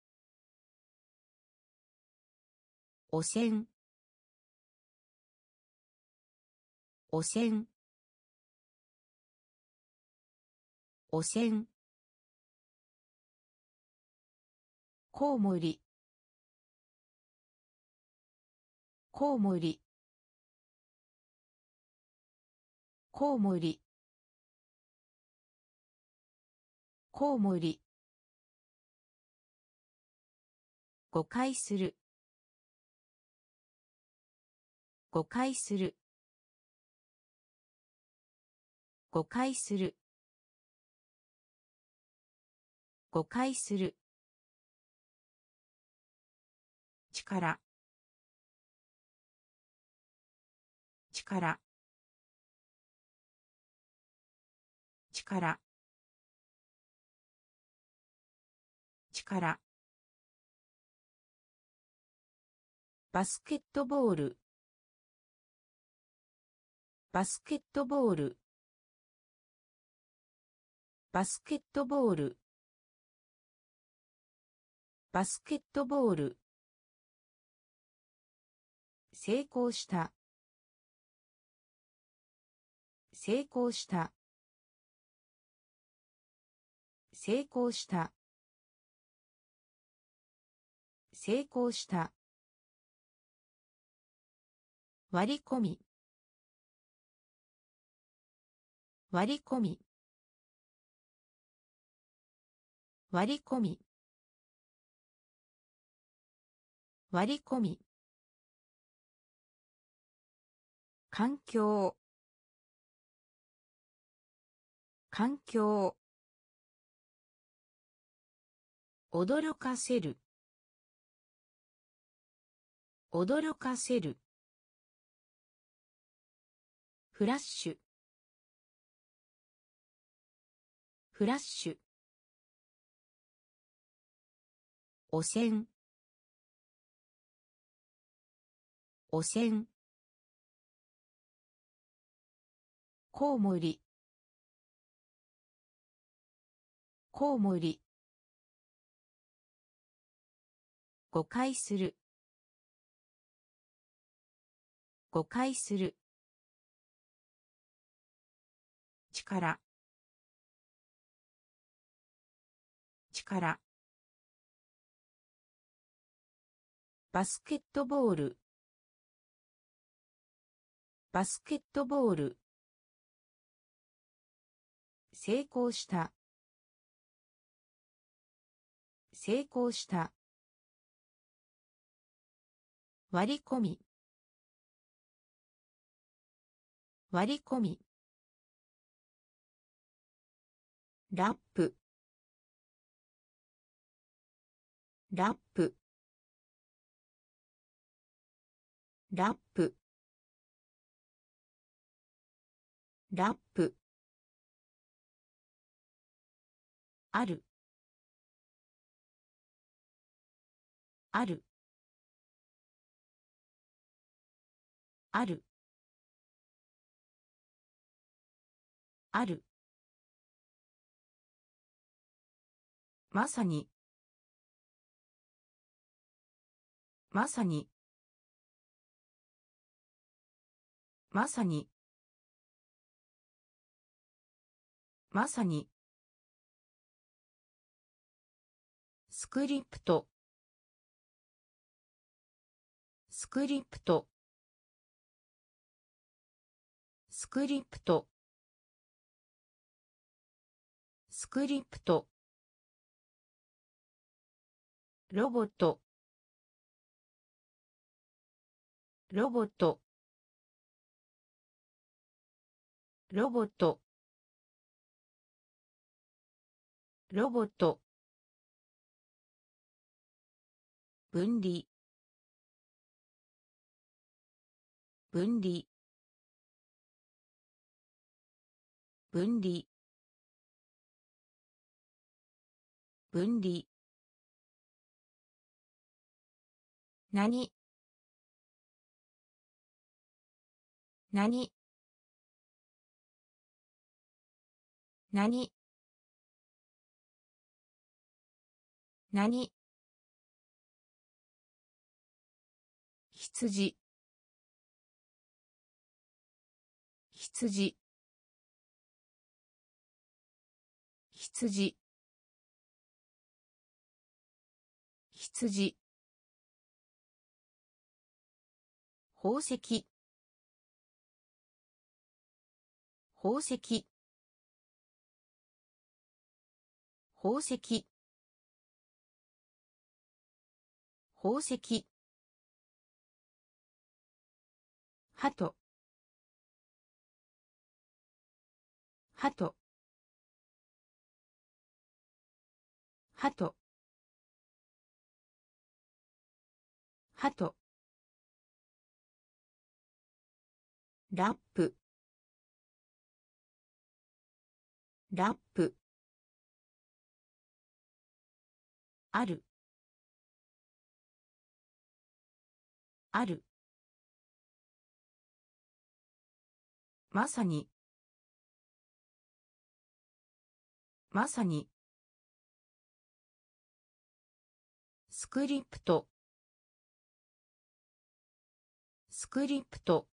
汚染汚染汚染コウモリコウモリコウモリコウモリ誤解する誤解する誤解する誤解する力力力力バスケットボールバスケットボールバスケットボールバスケットボール。成功した。成功した。成功した。成功した。割り込み。割り込み。割り込み。割り込み。環境。環境。驚かせる。驚かせる。フラッシュ。フラッシュ。汚染。汚染。コウモリ。コウモリ。誤解する。誤解する。力。力。バスケットボール。バスケットボール。成功した。成功した。割り込み。割り込み。ラップ。ラップ。ラップ。ラップ。ある。ある。ある。ある。まさに。まさに。まさに。まさに。スクリプト。スクリプト。スクリプト。スクリプト。ロボット。ロボット。ロボット。ロボット。分離。分離。分離。分離。何。何。何。何。羊。羊。羊。羊。宝石。宝石。宝石。宝石。ハト。ハト。ハト。ハト。ラップ。ラップ。ある。ある。まさに。まさに。 スクリプトスクリプト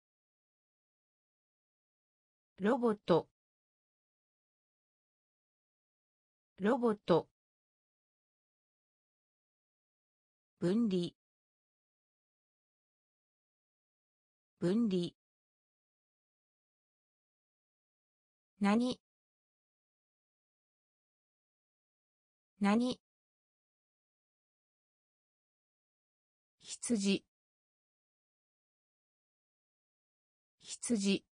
ロボットロボット分離分離何何羊羊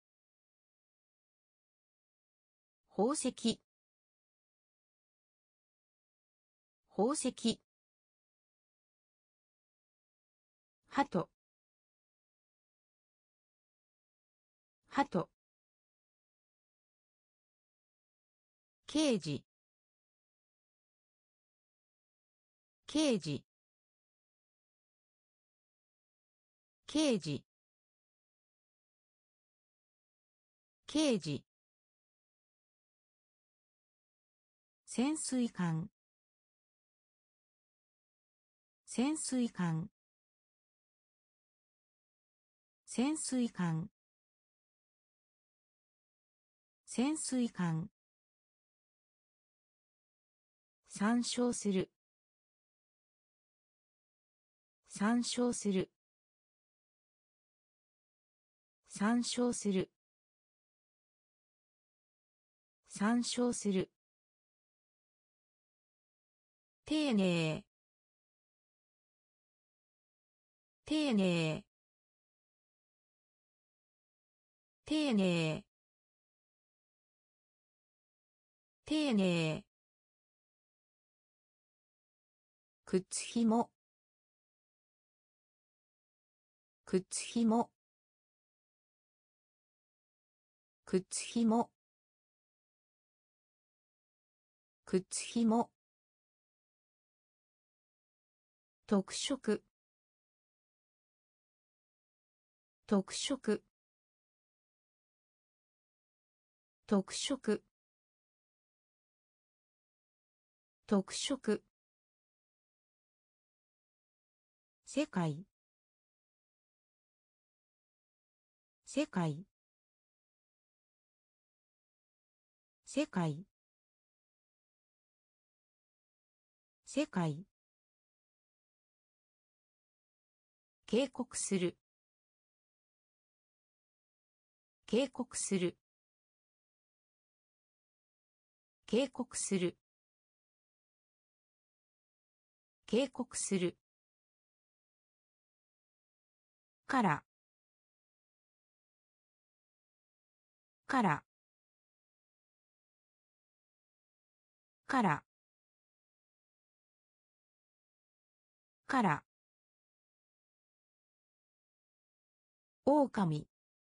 宝石宝石鳩鳩刑事刑事刑事刑事潜水艦潜水艦潜水艦潜水艦参照する参照する参照する参照する丁寧丁寧丁寧丁寧靴ひも靴ひも靴ひも靴ひも特色特色特色特色世界世界世界世界警告する警告する警告する警告するからからからから狼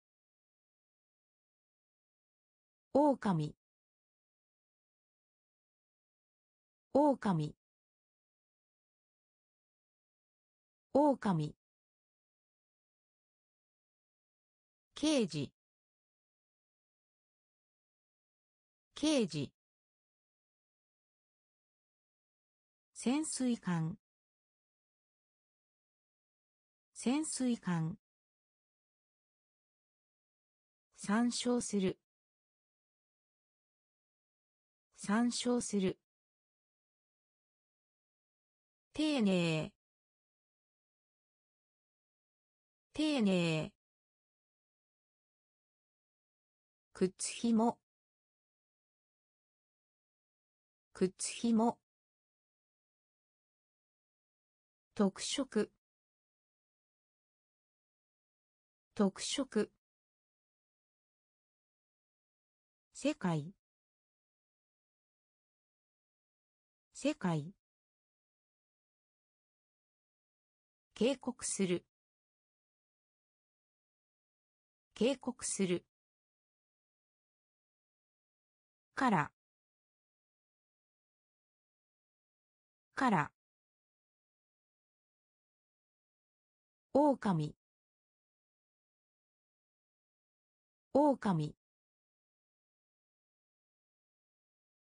狼狼狼刑事刑事潜水艦潜水艦参照する参照する丁寧丁寧靴ひも靴ひも特色特色世界世界警告する警告するからから狼狼